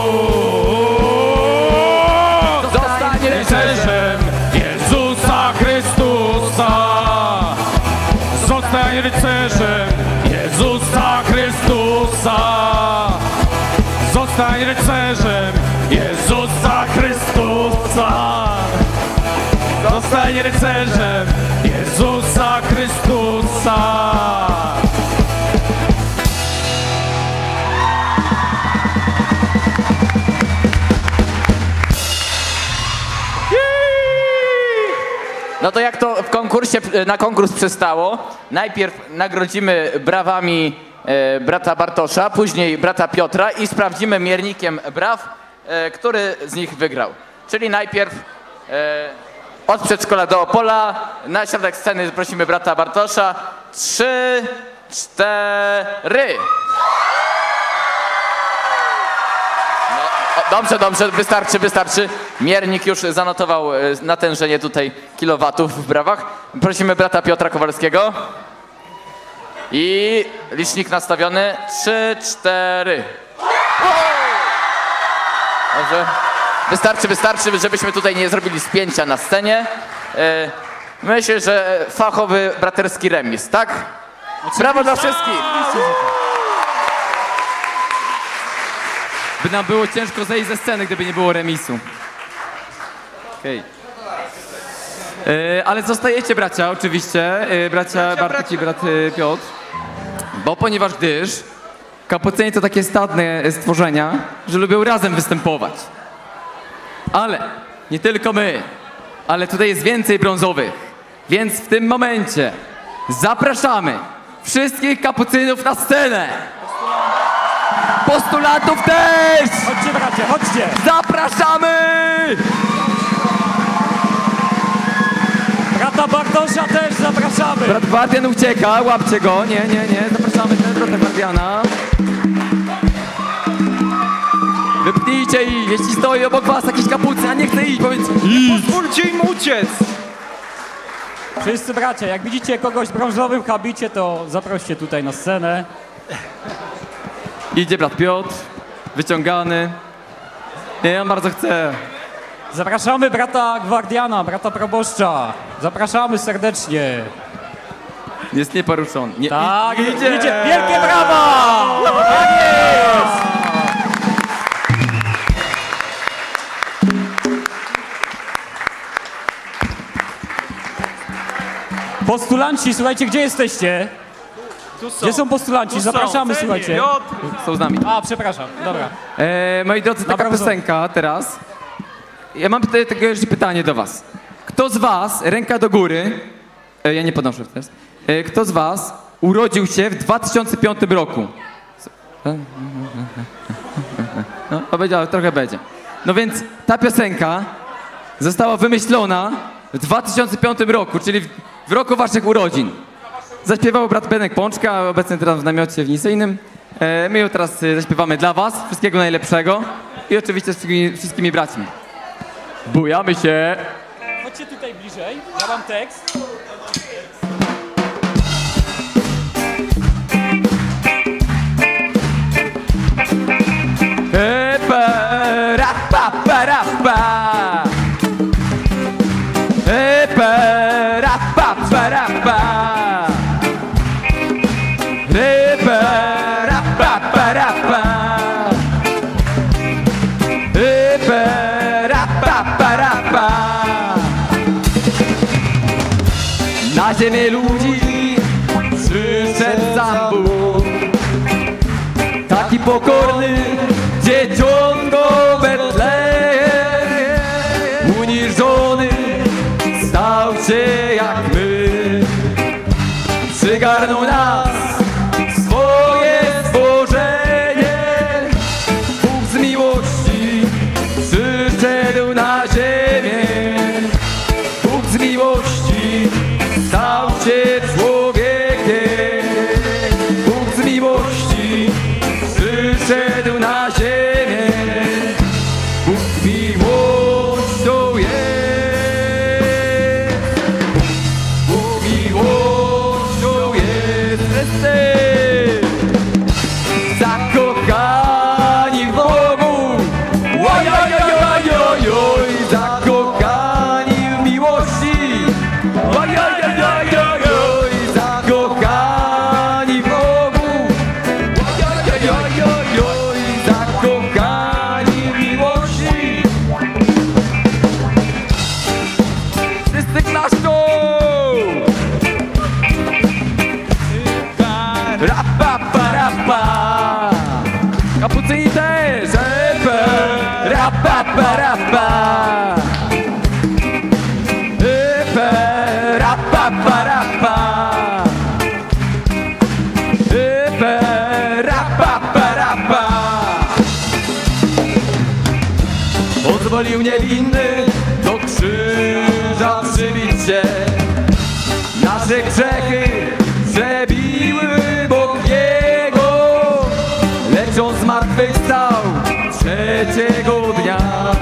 Zostanie rycerzem Jezusa Chrystusa. Zostań rycerzem Jezusa Chrystusa. Zostań rycerzem Jezusa Chrystusa. Zostań rycerzem Jezusa Chrystusa. No to jak to w konkursie, na konkurs przystało, najpierw nagrodzimy brawami brata Bartosza, później brata Piotra i sprawdzimy miernikiem braw, który z nich wygrał. Czyli najpierw od przedszkola do Opola, na środek sceny prosimy brata Bartosza. 3, 4. Dobrze, dobrze, wystarczy. Miernik już zanotował natężenie tutaj kilowatów w brawach. Prosimy brata Piotra Kowalskiego. I licznik nastawiony. 3, 4. Dobrze. Wystarczy, żebyśmy tutaj nie zrobili spięcia na scenie. Myślę, że fachowy braterski remis, tak? Brawo dla wszystkich! By nam było ciężko zejść ze sceny, gdyby nie było remisu. Okej. Ale zostajecie, bracia, oczywiście. Bracia Bartek i brat Piotr. Ponieważ kapucyni to takie stadne stworzenia, że lubią razem występować. Ale nie tylko my, ale tutaj jest więcej brązowych. Więc w tym momencie zapraszamy wszystkich kapucynów na scenę. Postulatów też! Chodźcie, bracia, chodźcie! Zapraszamy! Brata Bartosza też zapraszamy! Brat Bardian ucieka, łapcie go. Nie. Zapraszamy też brata Bardiana. Wypnijcie ich, jeśli stoi obok was jakiś kapucyn, a nie chce iść, powiedz idź! Pozwólcie im uciec! Wszyscy bracia, jak widzicie kogoś w brązowym habicie, to zaproście tutaj na scenę. Idzie brat Piotr, wyciągany. Nie, on bardzo chce. Zapraszamy brata Gwardiana, brata proboszcza. Zapraszamy serdecznie. Jest nieporuszony. Nie, Tak, idzie! Wielkie brawa! Tak jest! Postulanci, słuchajcie, gdzie jesteście? Tu są. Gdzie są postulanci? Zapraszamy, słuchajcie. Piotr, Są z nami. A, przepraszam, dobra. Moi drodzy, taka Dobra, piosenka teraz. Ja mam tutaj takie jeszcze pytanie do was. Kto z was, ręka do góry, ja nie podnoszę teraz, kto z was urodził się w 2005 roku? No, powiedział, trochę będzie. No więc ta piosenka została wymyślona w 2005 roku, czyli w roku waszych urodzin. Zaśpiewał brat Benek Pączka, obecny teraz w namiocie w Nisyjnym. My ją teraz zaśpiewamy dla was. Wszystkiego najlepszego. I oczywiście z wszystkimi braćmi. Bujamy się! Chodźcie tutaj bliżej, ja mam tekst. Na ziemię ludzi przyszedł sam Bóg. pokorny dzieciątko Betlejem. Uniżony stał się jak my, przygarnął nas swoje stworzenie. Bóg z miłości przyszedł na ziemię. Bóg z miłości stał się człowiekiem. Bóg z miłości przyszedł na ziemię. Bóg miłością jest. Bóg miłością jest. Wszyscy zakochani w Bogu. Ojojojojojoj, zakochani w miłości. Ojojojojoj, zakochani w Bogu. Ojojojojoj, zakochani w miłości. Wszyscy klaszczą. Rapa, pa, rapa. Kapucyni też. Rapa, pa, rapa. Rapa, pa, rapa. Rapa, pa, rapa. Pozwolił niewinny do krzyża przybić się. Nasze grzechy przebiły Bóg Jego, lecz On zmartwychwstał trzeciego dnia.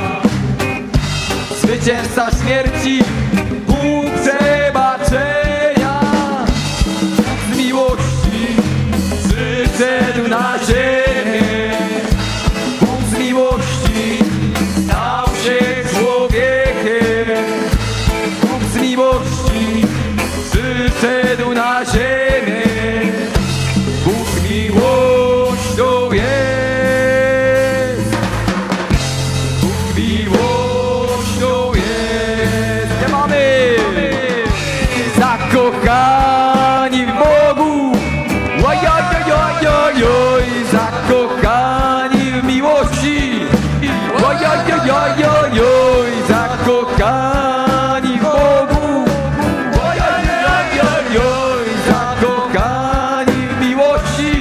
Zwycięzca śmierci, Bóg przebaczenia. Bóg z miłości przyszedł na ziemię. Bóg z miłości stał się człowiekiem. Bóg z miłości przyszedł na ziemię. Bóg miłością jest. Bóg miłością jest. Nie mamy zakochani w Bogu. Ojojojojoj, zakochani w miłości. Ojojojojoj, zakochani w Bogu. Ojojojojoj, zakochani w miłości.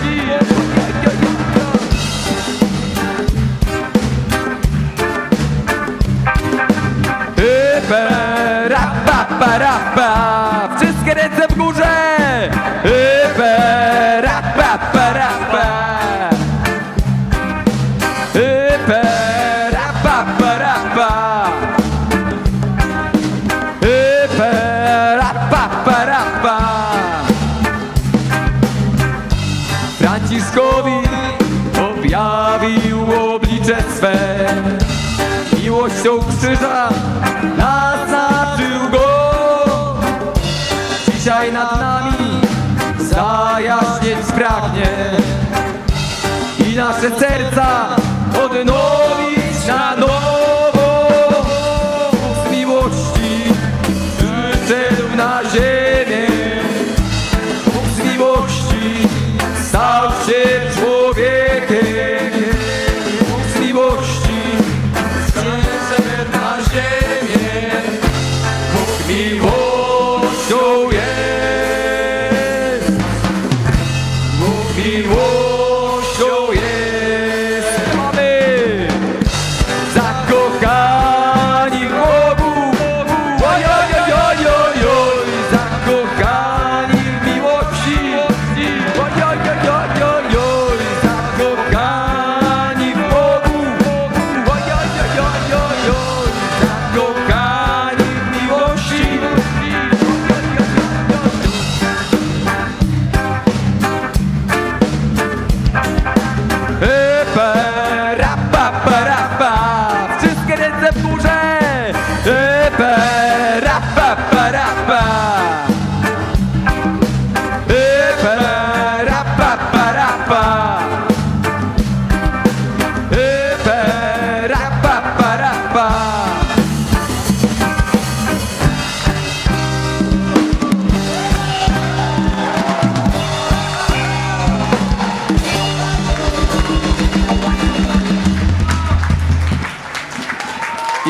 Rapa, pa, rapa. Wszystkie ręce w górze. Rapa, pa, rapa. Rapa, pa, rapa. Rapa, pa, rapa. Franciszkowi objawił oblicze swe. Miłością krzyża naznaczył go. Dzisiaj nad nami zajaśnieć pragnie i nasze serca odnowić na nowo. Bóg z miłości przyszedł na ziemię. Bóg z miłości stał się człowiekiem. Bóg z miłości przyszedł na ziemię. Bóg miłością jest. Bóg miłością jest. Mamy zakochani w Bogu. Ojojojojoj, zakochani w miłości. Ojojojojoj, zakochani w Bogu. Ojojojojoj, zakochani w miłości.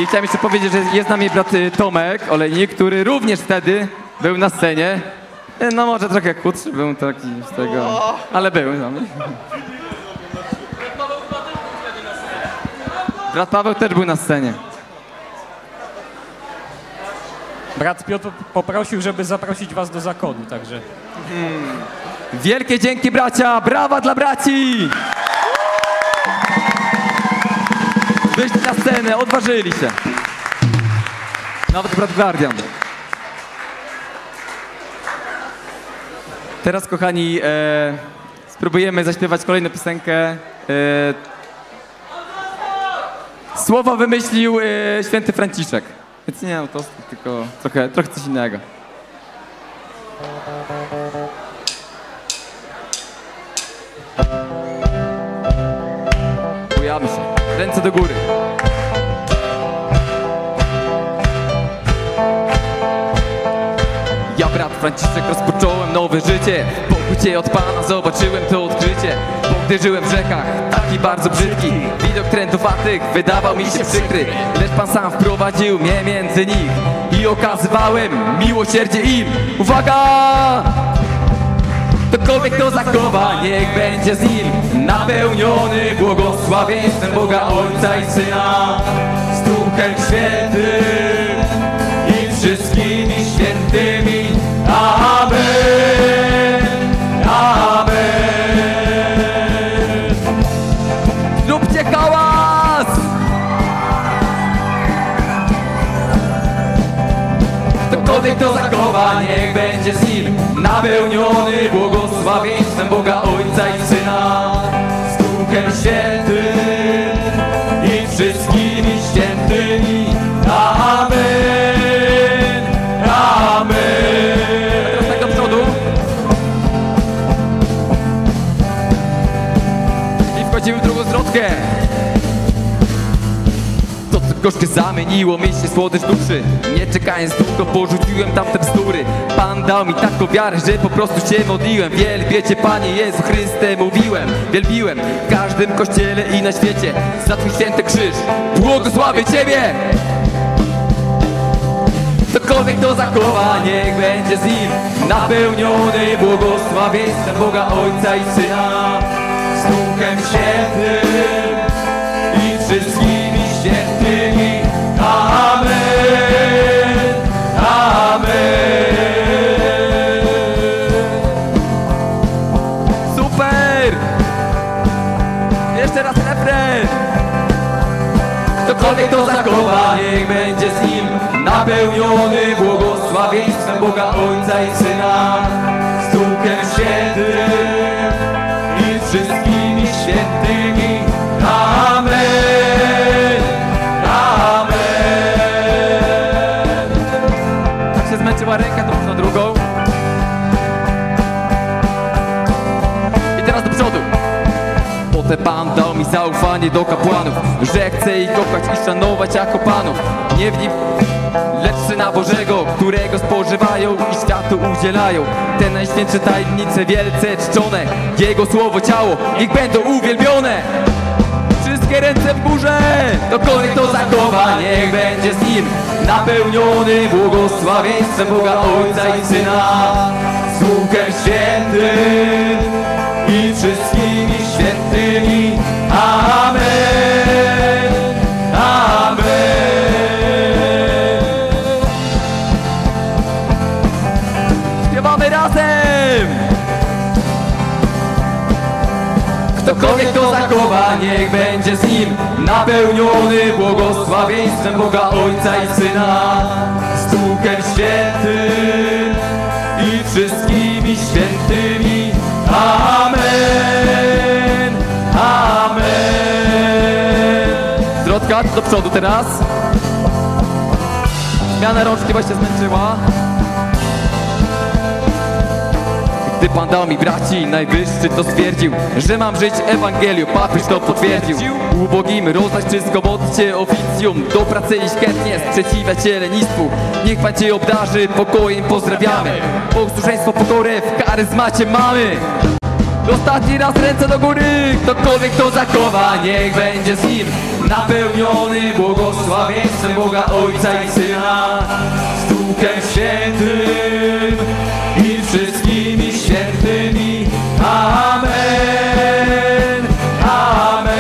I chciałem jeszcze powiedzieć, że jest z nami brat Tomek Olejnik, który również wtedy był na scenie. No może trochę chudszy był taki z tego, ale był. No. Brat Paweł też był na scenie. Brat Piotr poprosił, żeby zaprosić was do zakonu, także... Wielkie dzięki bracia, brawa dla braci! Wyszli na scenę, odważyli się. Nawet brat Guardian. Teraz, kochani, spróbujemy zaśpiewać kolejną piosenkę. Słowa wymyślił święty Franciszek. Więc nie autostop, tylko trochę coś innego. Bujamy się. Ręce do góry. Ja, brat Franciszek, rozpocząłem nowe życie. Po płycie od Pana zobaczyłem to odkrycie. Bo gdy żyłem w rzekach, taki bardzo brzydki, widok trędowatych wydawał mi się przykry. Lecz Pan sam wprowadził mnie między nich i okazywałem miłosierdzie im. Uwaga! Ktokolwiek to zachowa, niech będzie z nim napełniony błogosławieństwem Boga Ojca i Syna, z Duchem Świętym i wszystkimi świętymi. Amen, amen. Zróbcie hałas! Ktokolwiek to zachowa, niech będzie z nim napełniony błogosławieństwem Boga Ojca i Syna, z Duchem Świętym i wszystkimi świętymi. Amen, amen. A teraz tak do przodu. I wchodzimy w drugą zwrotkę. To, co gorzkie zamieniło mi się słodycz duszy. Nie czekając długo, porzuciłem tamte bzdury. Pan dał mi taką wiarę, że po prostu się modliłem. Wielbiecie Panie Jezu Chryste, mówiłem. Wielbiłem w każdym kościele i na świecie za Twój święty krzyż. Błogosławię Ciebie! Ktokolwiek to zachowa, niech będzie z nim napełniony błogosławieństwem Boga Ojca i Syna, z Duchem Świętym i wszystkimi świętymi. Amen, amen. Super! Jeszcze raz refren. Ktokolwiek to zachowa, niech będzie z nim napełniony błogosławieństwem Boga Ojca i Syna, z Duchem Świętym i wszystkimi świętymi. Amen, amen. Tak się zmęczyła ręka, to można drugą. I teraz do przodu. Potem Pan dał mi zaufanie do kapłanów, że chcę ich kochać i szanować jako Panów. Nie w nim, lecz Syna Bożego, którego spożywają i światu udzielają. Te najświętsze tajemnice wielce czczone, Jego słowo, ciało, niech będą uwielbione. Wszystkie ręce w górze. Ktokolwiek to zachowa, niech będzie z nim napełniony błogosławieństwem Boga Ojca i Syna, z Duchem Świętym i wszystkimi świętymi. Amen, amen. Śpiewamy razem. Ktokolwiek to zachowa, niech będzie z nim napełniony błogosławieństwem Boga Ojca i Syna, z Duchem Świętym i wszystkimi świętymi. Amen, amen. Zwrotka do przodu teraz. Zmiana rączki, bo się zmęczyła. Gdy Pan dał mi braci, Najwyższy to stwierdził, że mam żyć Ewangelią, papież to potwierdził. Ubogim rozdać wszystko, modlcie oficjum, do pracy iść chętnie, sprzeciwiać się lenistwu. Niech Pan Cię obdarzy pokojem, pozdrawiamy. Posłuszeństwo, pokorę w charyzmacie mamy. Ostatni raz ręce do góry. Ktokolwiek to zachowa, niech będzie z nim napełniony błogosławieństwem Boga Ojca i Syna, z Duchem Świętym i wszystkimi świętymi. Amen, amen.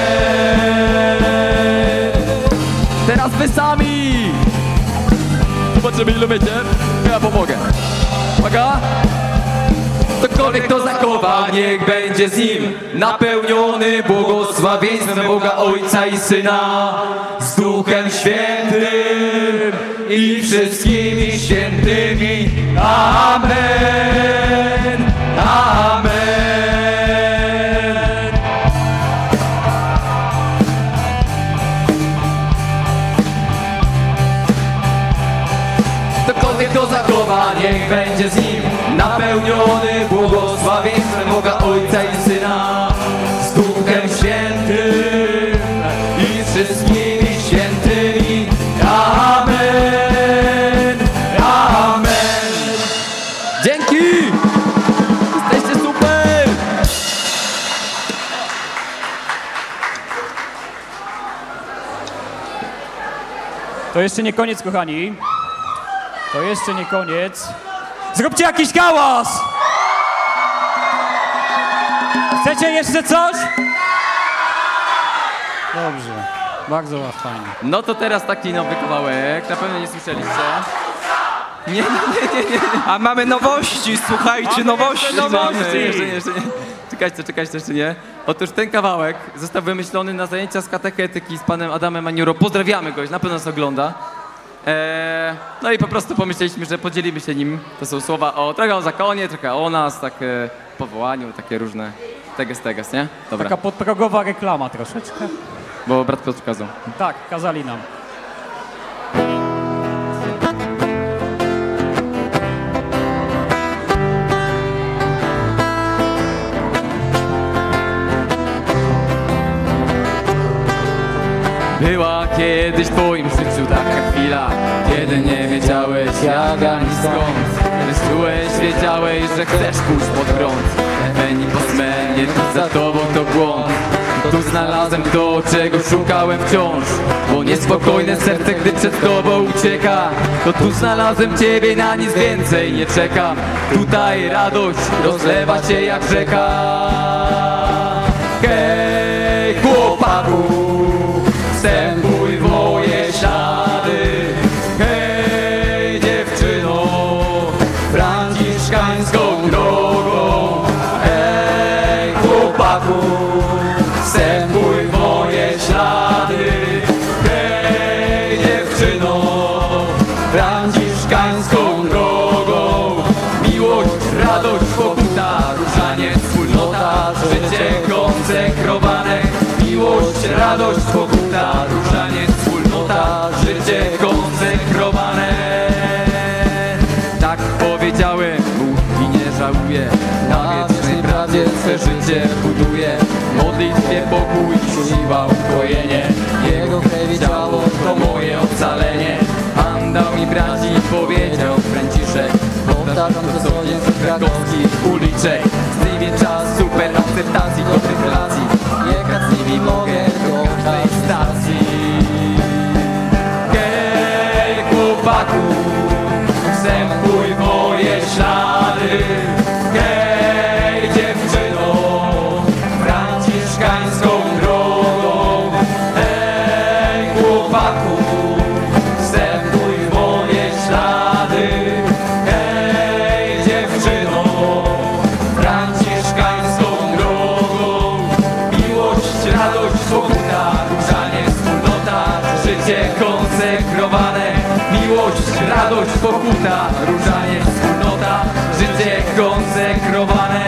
Teraz wy sami. Zobaczymy, ile będzie. Ja pomogę. Uwaga. Ktokolwiek to zachowa, niech będzie z nim napełniony błogosławieństwem Boga Ojca i Syna, z Duchem Świętym i wszystkimi świętymi. Amen, amen. Ktokolwiek to zachowa, niech będzie z nim napełniony błogosławieństwem Boga Ojca i Syna, z Duchem Świętym i wszystkimi świętymi. Amen, amen. Dzięki! Jesteście super! To jeszcze nie koniec, kochani. To jeszcze nie koniec. Zróbcie jakiś hałas! Chcecie jeszcze coś? Dobrze. Bardzo fajnie. No to teraz taki nowy kawałek, na pewno nie słyszeliście. Nie. A mamy nowości, słuchajcie, nowości mamy. Jeszcze nie. Czekajcie, jeszcze nie. Otóż ten kawałek został wymyślony na zajęcia z katechetyki z panem Adamem Maniuro. Pozdrawiamy go, na pewno nas ogląda. No i po prostu pomyśleliśmy, że podzielimy się nim. To są słowa trochę o zakonie, trochę o nas, tak powołaniu, takie różne teges, nie? Dobra, Taka podprogowa reklama troszeczkę. bo brat Piotr kazał. Tak, kazali nam. Była kiedyś w twoim życiu taka chwila, kiedy nie wiedziałeś jak ani skąd. Lecz czułeś, wiedziałeś, że chcesz pójść pod prąd. Meni posmenie, za tobą to błąd. Tu znalazłem to, czego szukałem wciąż. Bo niespokojne serce, gdy przed tobą ucieka, to tu znalazłem ciebie, na nic więcej nie czekam. Tutaj radość rozlewa się jak rzeka. Hej, chłopaku, wstępuj w moje ślady. Hej, dziewczyno, franciszkańską drogą. Hej, chłopaku, wstępuj w moje ślady. Hej, dziewczyno, franciszkańską drogą. Miłość, radość, pokuta, różaniec, wspólnota, życie konsekrowane. Miłość, radość, pokuta, różaniec, wspólnota, życie konsekrowane. Tak powiedziałem, Bóg i nie żałuje, na wiecznej prawie swe życie buduje. Modlitwie pokój, siła, ukojenie, Jego krew i ciało to moje ocalenie. Pan dał mi braci, powiedział Franciszek, powtarzam to co jest z krakowskich uliczek. Z nimi czas super akceptacji dobrych relacji, jechać z nimi mogę do każdej stacji. Hej, chłopaku, wstępuj w moje ślady. Hej, dziewczyno, franciszkańską drogą. Hej, chłopaku, wstępuj w moje ślady. Hej, dziewczyno, franciszkańską drogą. Miłość, radość, pokuta, różaniec, wspólnota, życie konsekrowane. Miłość, radość, pokuta, różaniec, wspólnota, życie konsekrowane.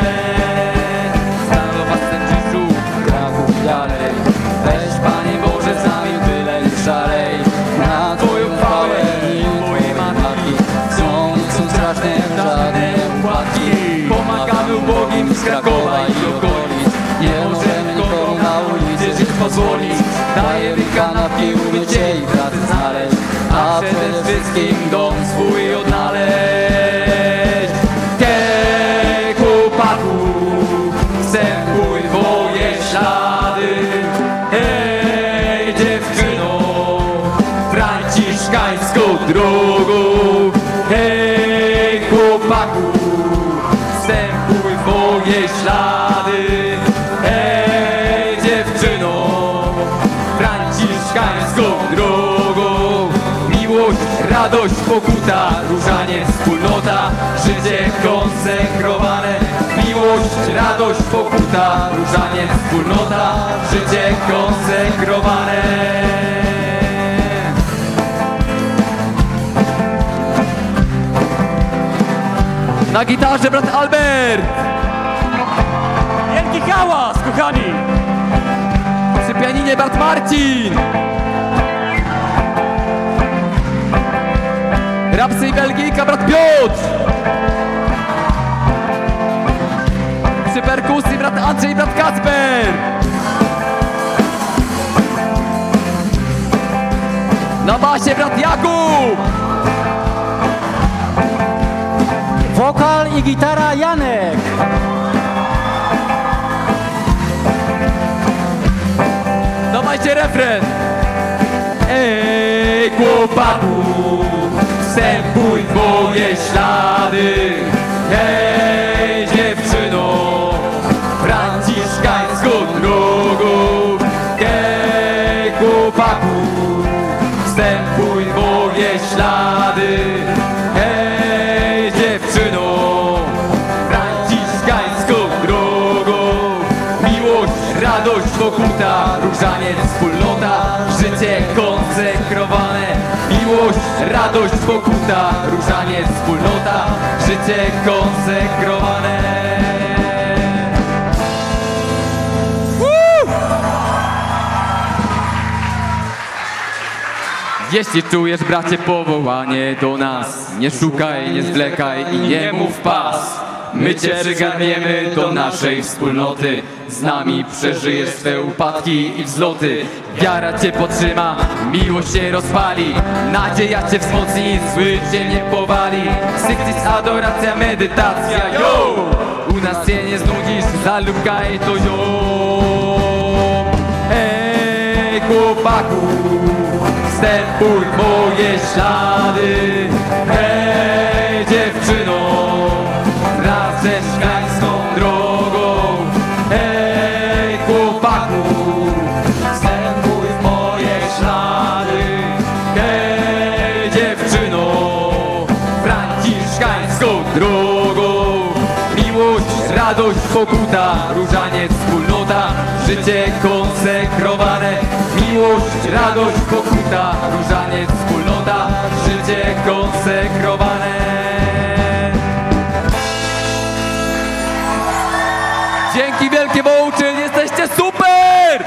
Stalowa sędziszu, Kraków dalej. Weź, Panie Boże, zamił tyle już szalej. Na Twoją chwałę i Twojej matki są straszne, żadne układki. Pomagamy ubogim z Krakowa i okolic. Nie możemy nikomu na ulicy żyć pozwolić. Dajemy kanapki, umycie i pracę znaleźć, a przede wszystkim dom swój odnaleźć. Hej, chłopaku, moje ślady. Hej dziewczyno, franciszkańską drogą, miłość, radość, pokuta, różaniec, wspólnota, życie konsekrowane. Miłość, radość, pokuta, różaniec, wspólnota, życie konsekrowane. Na gitarze brat Albert! Wielki hałas, kochani! Przy pianinie brat Marcin! Rapsy i Belgijka brat Piotr! Przy perkusji brat Andrzej i brat Kacper! Na basie brat Jakub! Wokal i gitara Janek. Dawajcie refren! Ej chłopaku, wstępuj w moje ślady. Hej dziewczyno, franciszkańską drogą. Hej chłopaku, wstępuj w moje ślady. Hej dziewczyno, franciszkańską drogą. Miłość, radość, pokuta, różaniec, wspólnota, życie konsekrowane. Miłość, radość, pokuta, różaniec, wspólnota, życie konsekrowane. Jeśli czujesz, bracie, powołanie do nas, nie szukaj, nie zwlekaj i nie mów pas. My cię przygarniemy do naszej wspólnoty, z nami przeżyjesz swe upadki i wzloty. Wiara cię podtrzyma, miłość cię rozpali, nadzieja cię wzmocni, zły cię nie powali. Syktis, adoracja, medytacja, yo! U nas się nie znudzisz, zalubkaj to ją. Ej chłopaku, wstępuj w moje ślady. Hej dziewczyno, franciszkańską drogą. Hej chłopaku, wstępuj w moje ślady. Hej dziewczyno, franciszkańską drogą. Miłość, radość, pokuta, różaniec, wspólnota, życie konsekrowane. Miłość, radość, pokuta, różaniec, wspólnota, życie konsekrowane. Dzięki wielkie Wołczyn, jesteście super!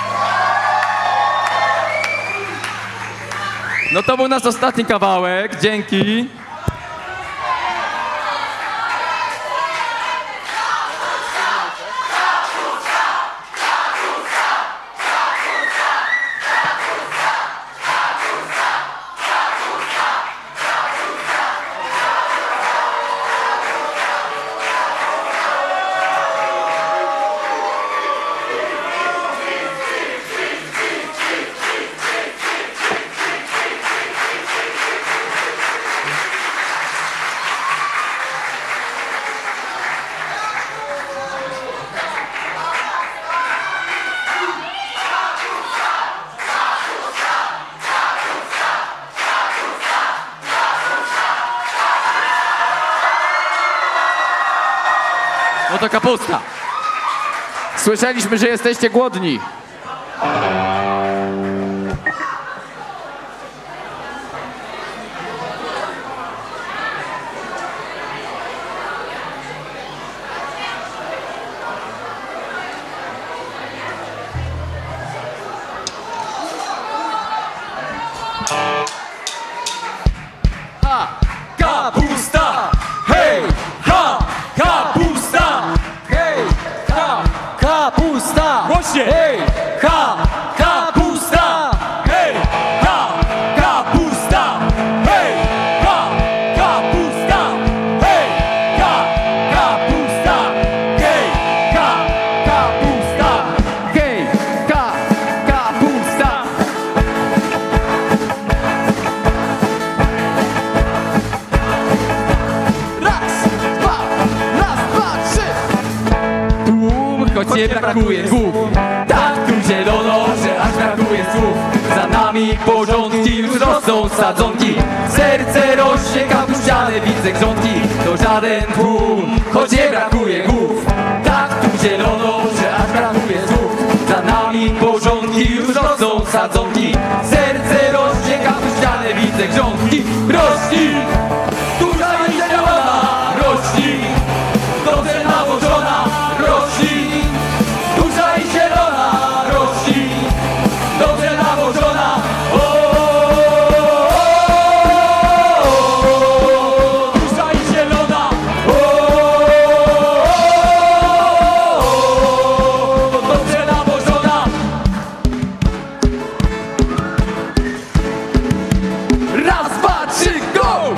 No to był nasz ostatni kawałek, dzięki. No to kapusta. Słyszeliśmy, że jesteście głodni. Kapusta! Hej! Kapusta! Hej! Kapusta! Głośnie! Hej! Kapusta! Hej! Kapusta! Hej! Kapusta! Hej! Kapusta! Hej! Hej! Kapusta! Raz, dwa, trzy! choć nie brakuje słów. Tak tu zielono, że aż brakuje słów. Za nami porządki, już rosną sadzonki. Serce rośnie, kapuściane, widzę grządki. To żaden tłum, choć nie brakuje głów. Tak tu zielono, że aż brakuje słów. Za nami porządki, już rosną sadzonki. Serce rośnie, kapuściane, widzę grządki. Rośli, duża i zielona, rośli, dobrze nawożona, rośli, duża i zielona, rośli, dobrze nawożona. Duża i zielona, dobrze nawożona. Raz, dwa, trzy, go!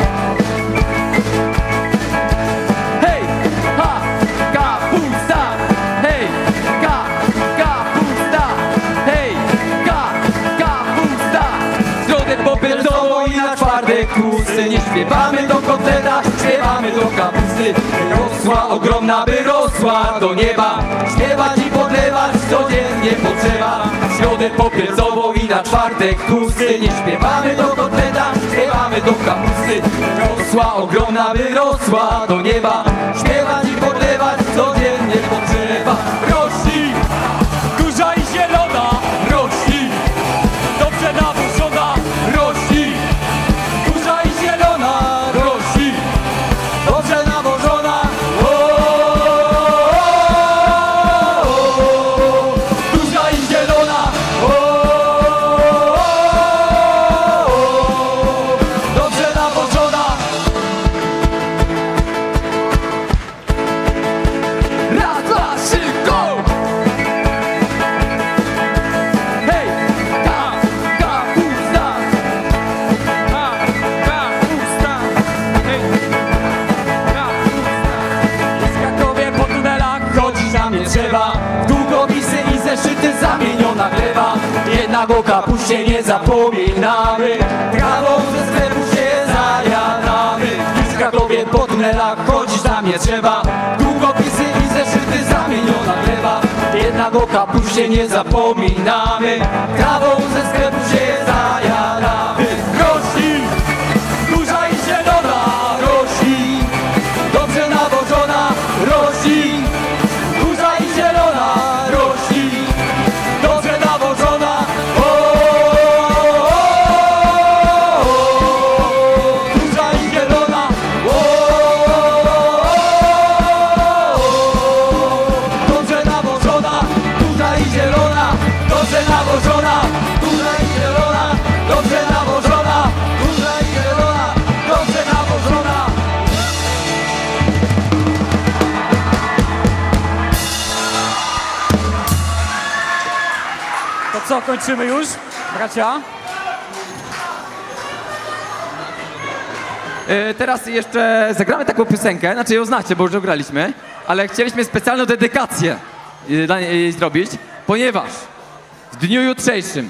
Hej, ha, kapusta! Hej, kapusta! Hej, kapusta! Środek popielcowo i na czwartek tłusty. Nie śpiewamy do kotleta, śpiewamy do kapusty. Rosła ogromna, by rosła do nieba. Śpiewać i podlewać codziennie potrzeba. Środek popielcowo i na czwartek tłusty. Nie śpiewamy do kotleta, śpiewamy do kapusty. Rosła ogromna, by rosła do nieba. Śpiewać i podlewać codziennie potrzeba. Rośli, duża i zielona, rośli, dobrze nawożona, rośli, duża i zielona, rośli, dobrze nawożona. Duża i zielona, dobrze nawożona. Raz, dwa, trzy, go! Hej, kapusta! Kapusta! Hej, kapusta! W Krakowie po tunelach chodzić nam nie trzeba. W długopisy i zeszyty zamieniona gleba. Jednak o kapuście nie zapominamy. Trawą ze sklepu się zajadamy. W Krakowie po tunelach chodzić nam nie trzeba. Długopisy i zeszyty zamieniona gleba. Jednak o kapuście nie zapominamy. Trawą ze sklepu się zajadamy. Rośli, duża i zielona, rośli, dobrze nawożona, rośli, duża i zielona, rośli, dobrze nawożona. Duża i zielona, dobrze nawożona, duża i zielona, dobrze nawożona, duża i zielona, dobrze nawożona, duża i zielona, dobrze nawożona. To co, kończymy już, bracia? Teraz jeszcze zagramy taką piosenkę, znaczy ją znacie, bo już ją graliśmy, ale chcieliśmy specjalną dedykację dla niej zrobić, ponieważ w dniu jutrzejszym.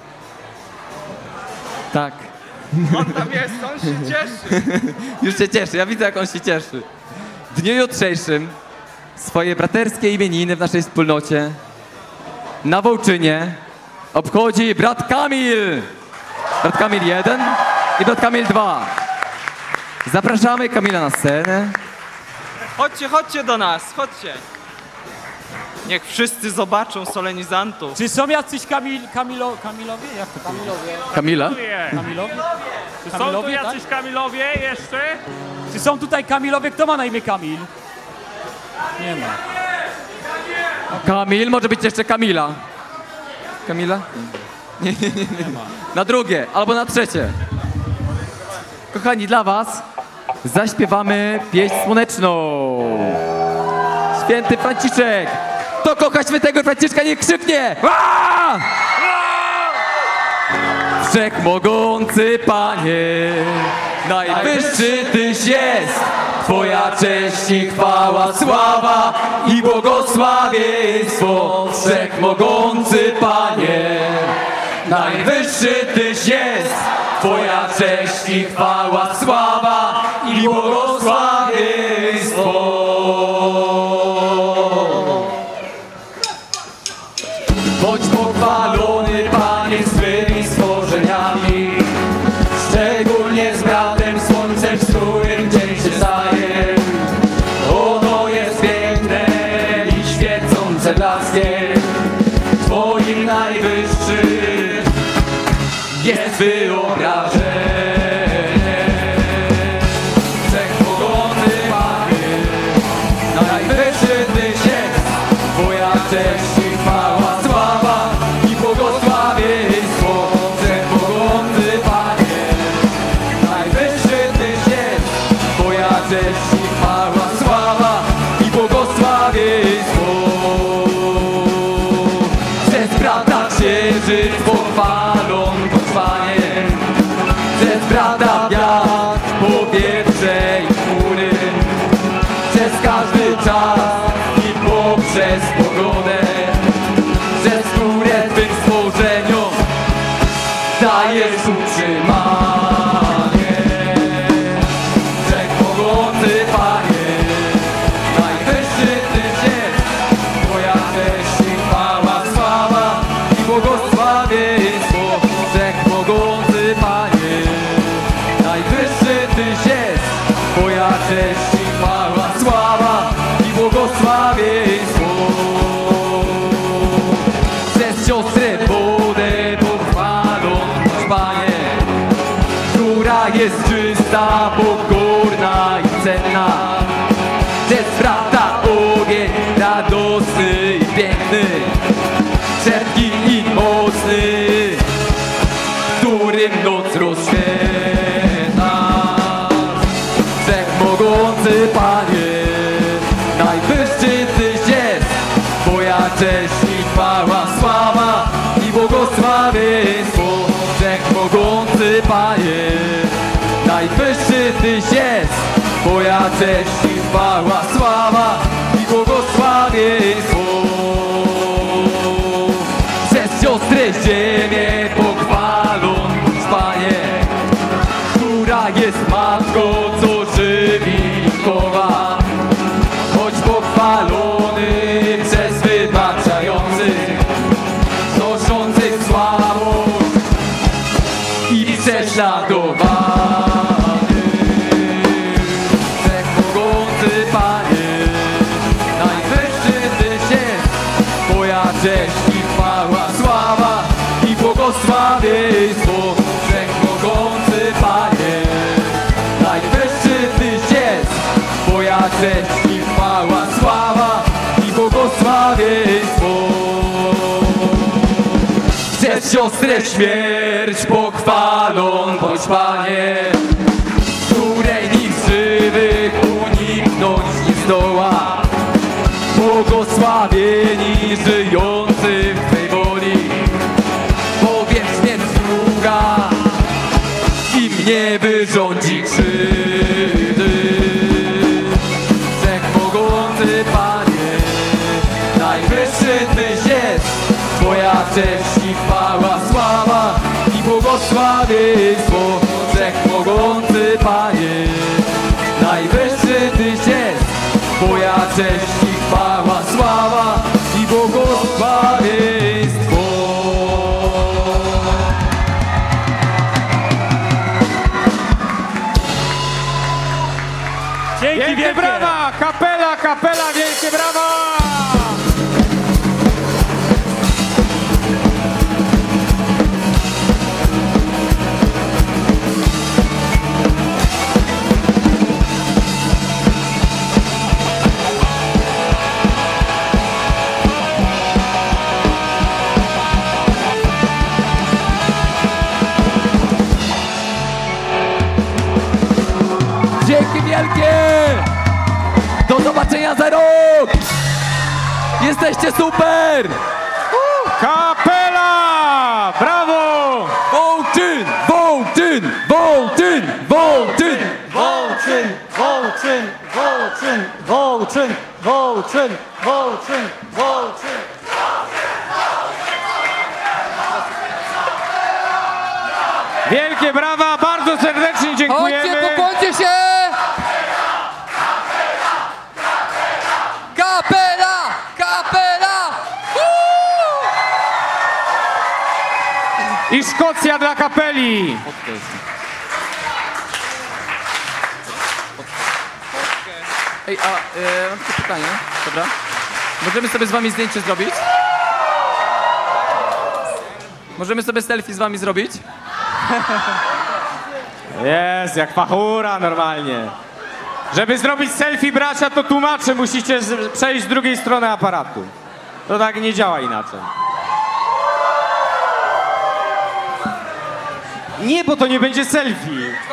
Tak. On tam jest, on się cieszy. Już się cieszy, ja widzę jak on się cieszy. W dniu jutrzejszym swoje braterskie imieniny w naszej wspólnocie na Wołczynie obchodzi brat Kamil. Brat Kamil 1 i brat Kamil 2. Zapraszamy Kamila na scenę. Chodźcie, chodźcie do nas, chodźcie. Niech wszyscy zobaczą solenizantów. Czy są jacyś Kamilowie? Jak to Kamila? Kamilowie? Czy Są tu Kamilowie, jacyś Kamilowie jeszcze? Czy są tutaj Kamilowie? Kto ma na imię Kamil? Nie ma. Kamil, może być jeszcze Kamila. Kamila? Nie ma. Na drugie, albo na trzecie. Kochani, dla was zaśpiewamy pieśń słoneczną. Święty Franciszek. Kto kocha świętego Franciszka, niech krzyknie. Aaa! Wszechmogący Panie, najwyższy Tyś jest. Twoja cześć i chwała, sława i błogosławieństwo. Wszechmogący Panie, najwyższy Tyś jest. Twoja cześć i chwała, sława i błogosławieństwo. jest twoim najwyższym, jest wyobrażenie. Wszechmogący Panie, najwyższy Tyś jest, Twoja cześć i chwała, sława i błogosławieństwo. Wszechmogący Panie, najwyższy Tyś jest, Twoja cześć i chwała, sława i błogosławieństwo. Przez brata księżyc pochwalą Panie, przez brata wiatr, powietrze i chmury, przez każdy czas i poprzez pogodę, przez górę Twym stworzeniom dajesz utrzymanie. Wszechmogący Panie, najwyższy Tyś jest, Twoja cześć i chwała, sława i błogosławieństwo. Wszechmogący Panie, najwyższy Tyś jest, Twoja cześć i chwała, sława i błogosławieństwo. Przez siostrę wodę pochwalą Panie, która jest czysta, pokorna i cenna. Przez brata ogień radosny i piękny, szybki i mocny, którym noc rozświetla. Wszechmogący Panie, najwyższy Tyś jest, Twoja cześć i chwała, sława i błogosławieństwo. Wszechmogący Panie, najwyższy Tyś jest, Twoja cześć i chwała, sława i błogosławieństwo. Przez siostrę ziemię pochwalą Panie, która jest matką, co żywi i chowa. Choć pochwalony przez wybaczających, znoszących słabość i prześladowany. Wszechmogący Panie, najwyższy Tyś jest, Twoja cześć i chwała, sława i błogosławieństwo. Wszechmogący Panie, najwyższy Tyś jest, Twoja cześć i chwała, sława i błogosławieństwo. Przez siostrę śmierć pochwalą bądź Panie, której nikt z żywych uniknąć nie zdoła. Błogosławieni żyjący w Twej woli, bowiem śmierć druga im nie wyrządzi krzywdy. Wszechmogący Panie, najwyższy Tyś jest, Twoja cześć i chwała, sława i błogosławieństwo. Wszechmogący Panie, najwyższy Tyś jest, Twoja cześć i chwała, sława i błogosławieństwo. Dzięki wielkie brawa! Kapela, kapela, wielkie brawa! Dzięki wielkie! Do zobaczenia za rok! Jesteście super! Kapela! Brawo! Wołczyn! Wołczyn! Wołczyn! Wołczyn! Wołczyn, Wołczyn, Wołczyn, Wołczyn, Wołczyn, Wołczyn, Wołczyn. Wielkie brawa, bardzo serdecznie dziękujemy. Chodźcie, pokłoncie się! Kapela! Kapela! I Szkocja dla kapeli. Ej, mam takie pytanie, dobra? Możemy sobie z wami zdjęcie zrobić? Możemy sobie selfie z wami zrobić? Jest, jak pachura normalnie. Żeby zrobić selfie, bracia, to tłumaczę, musicie przejść z drugiej strony aparatu. To tak nie działa inaczej. Nie, bo to nie będzie selfie.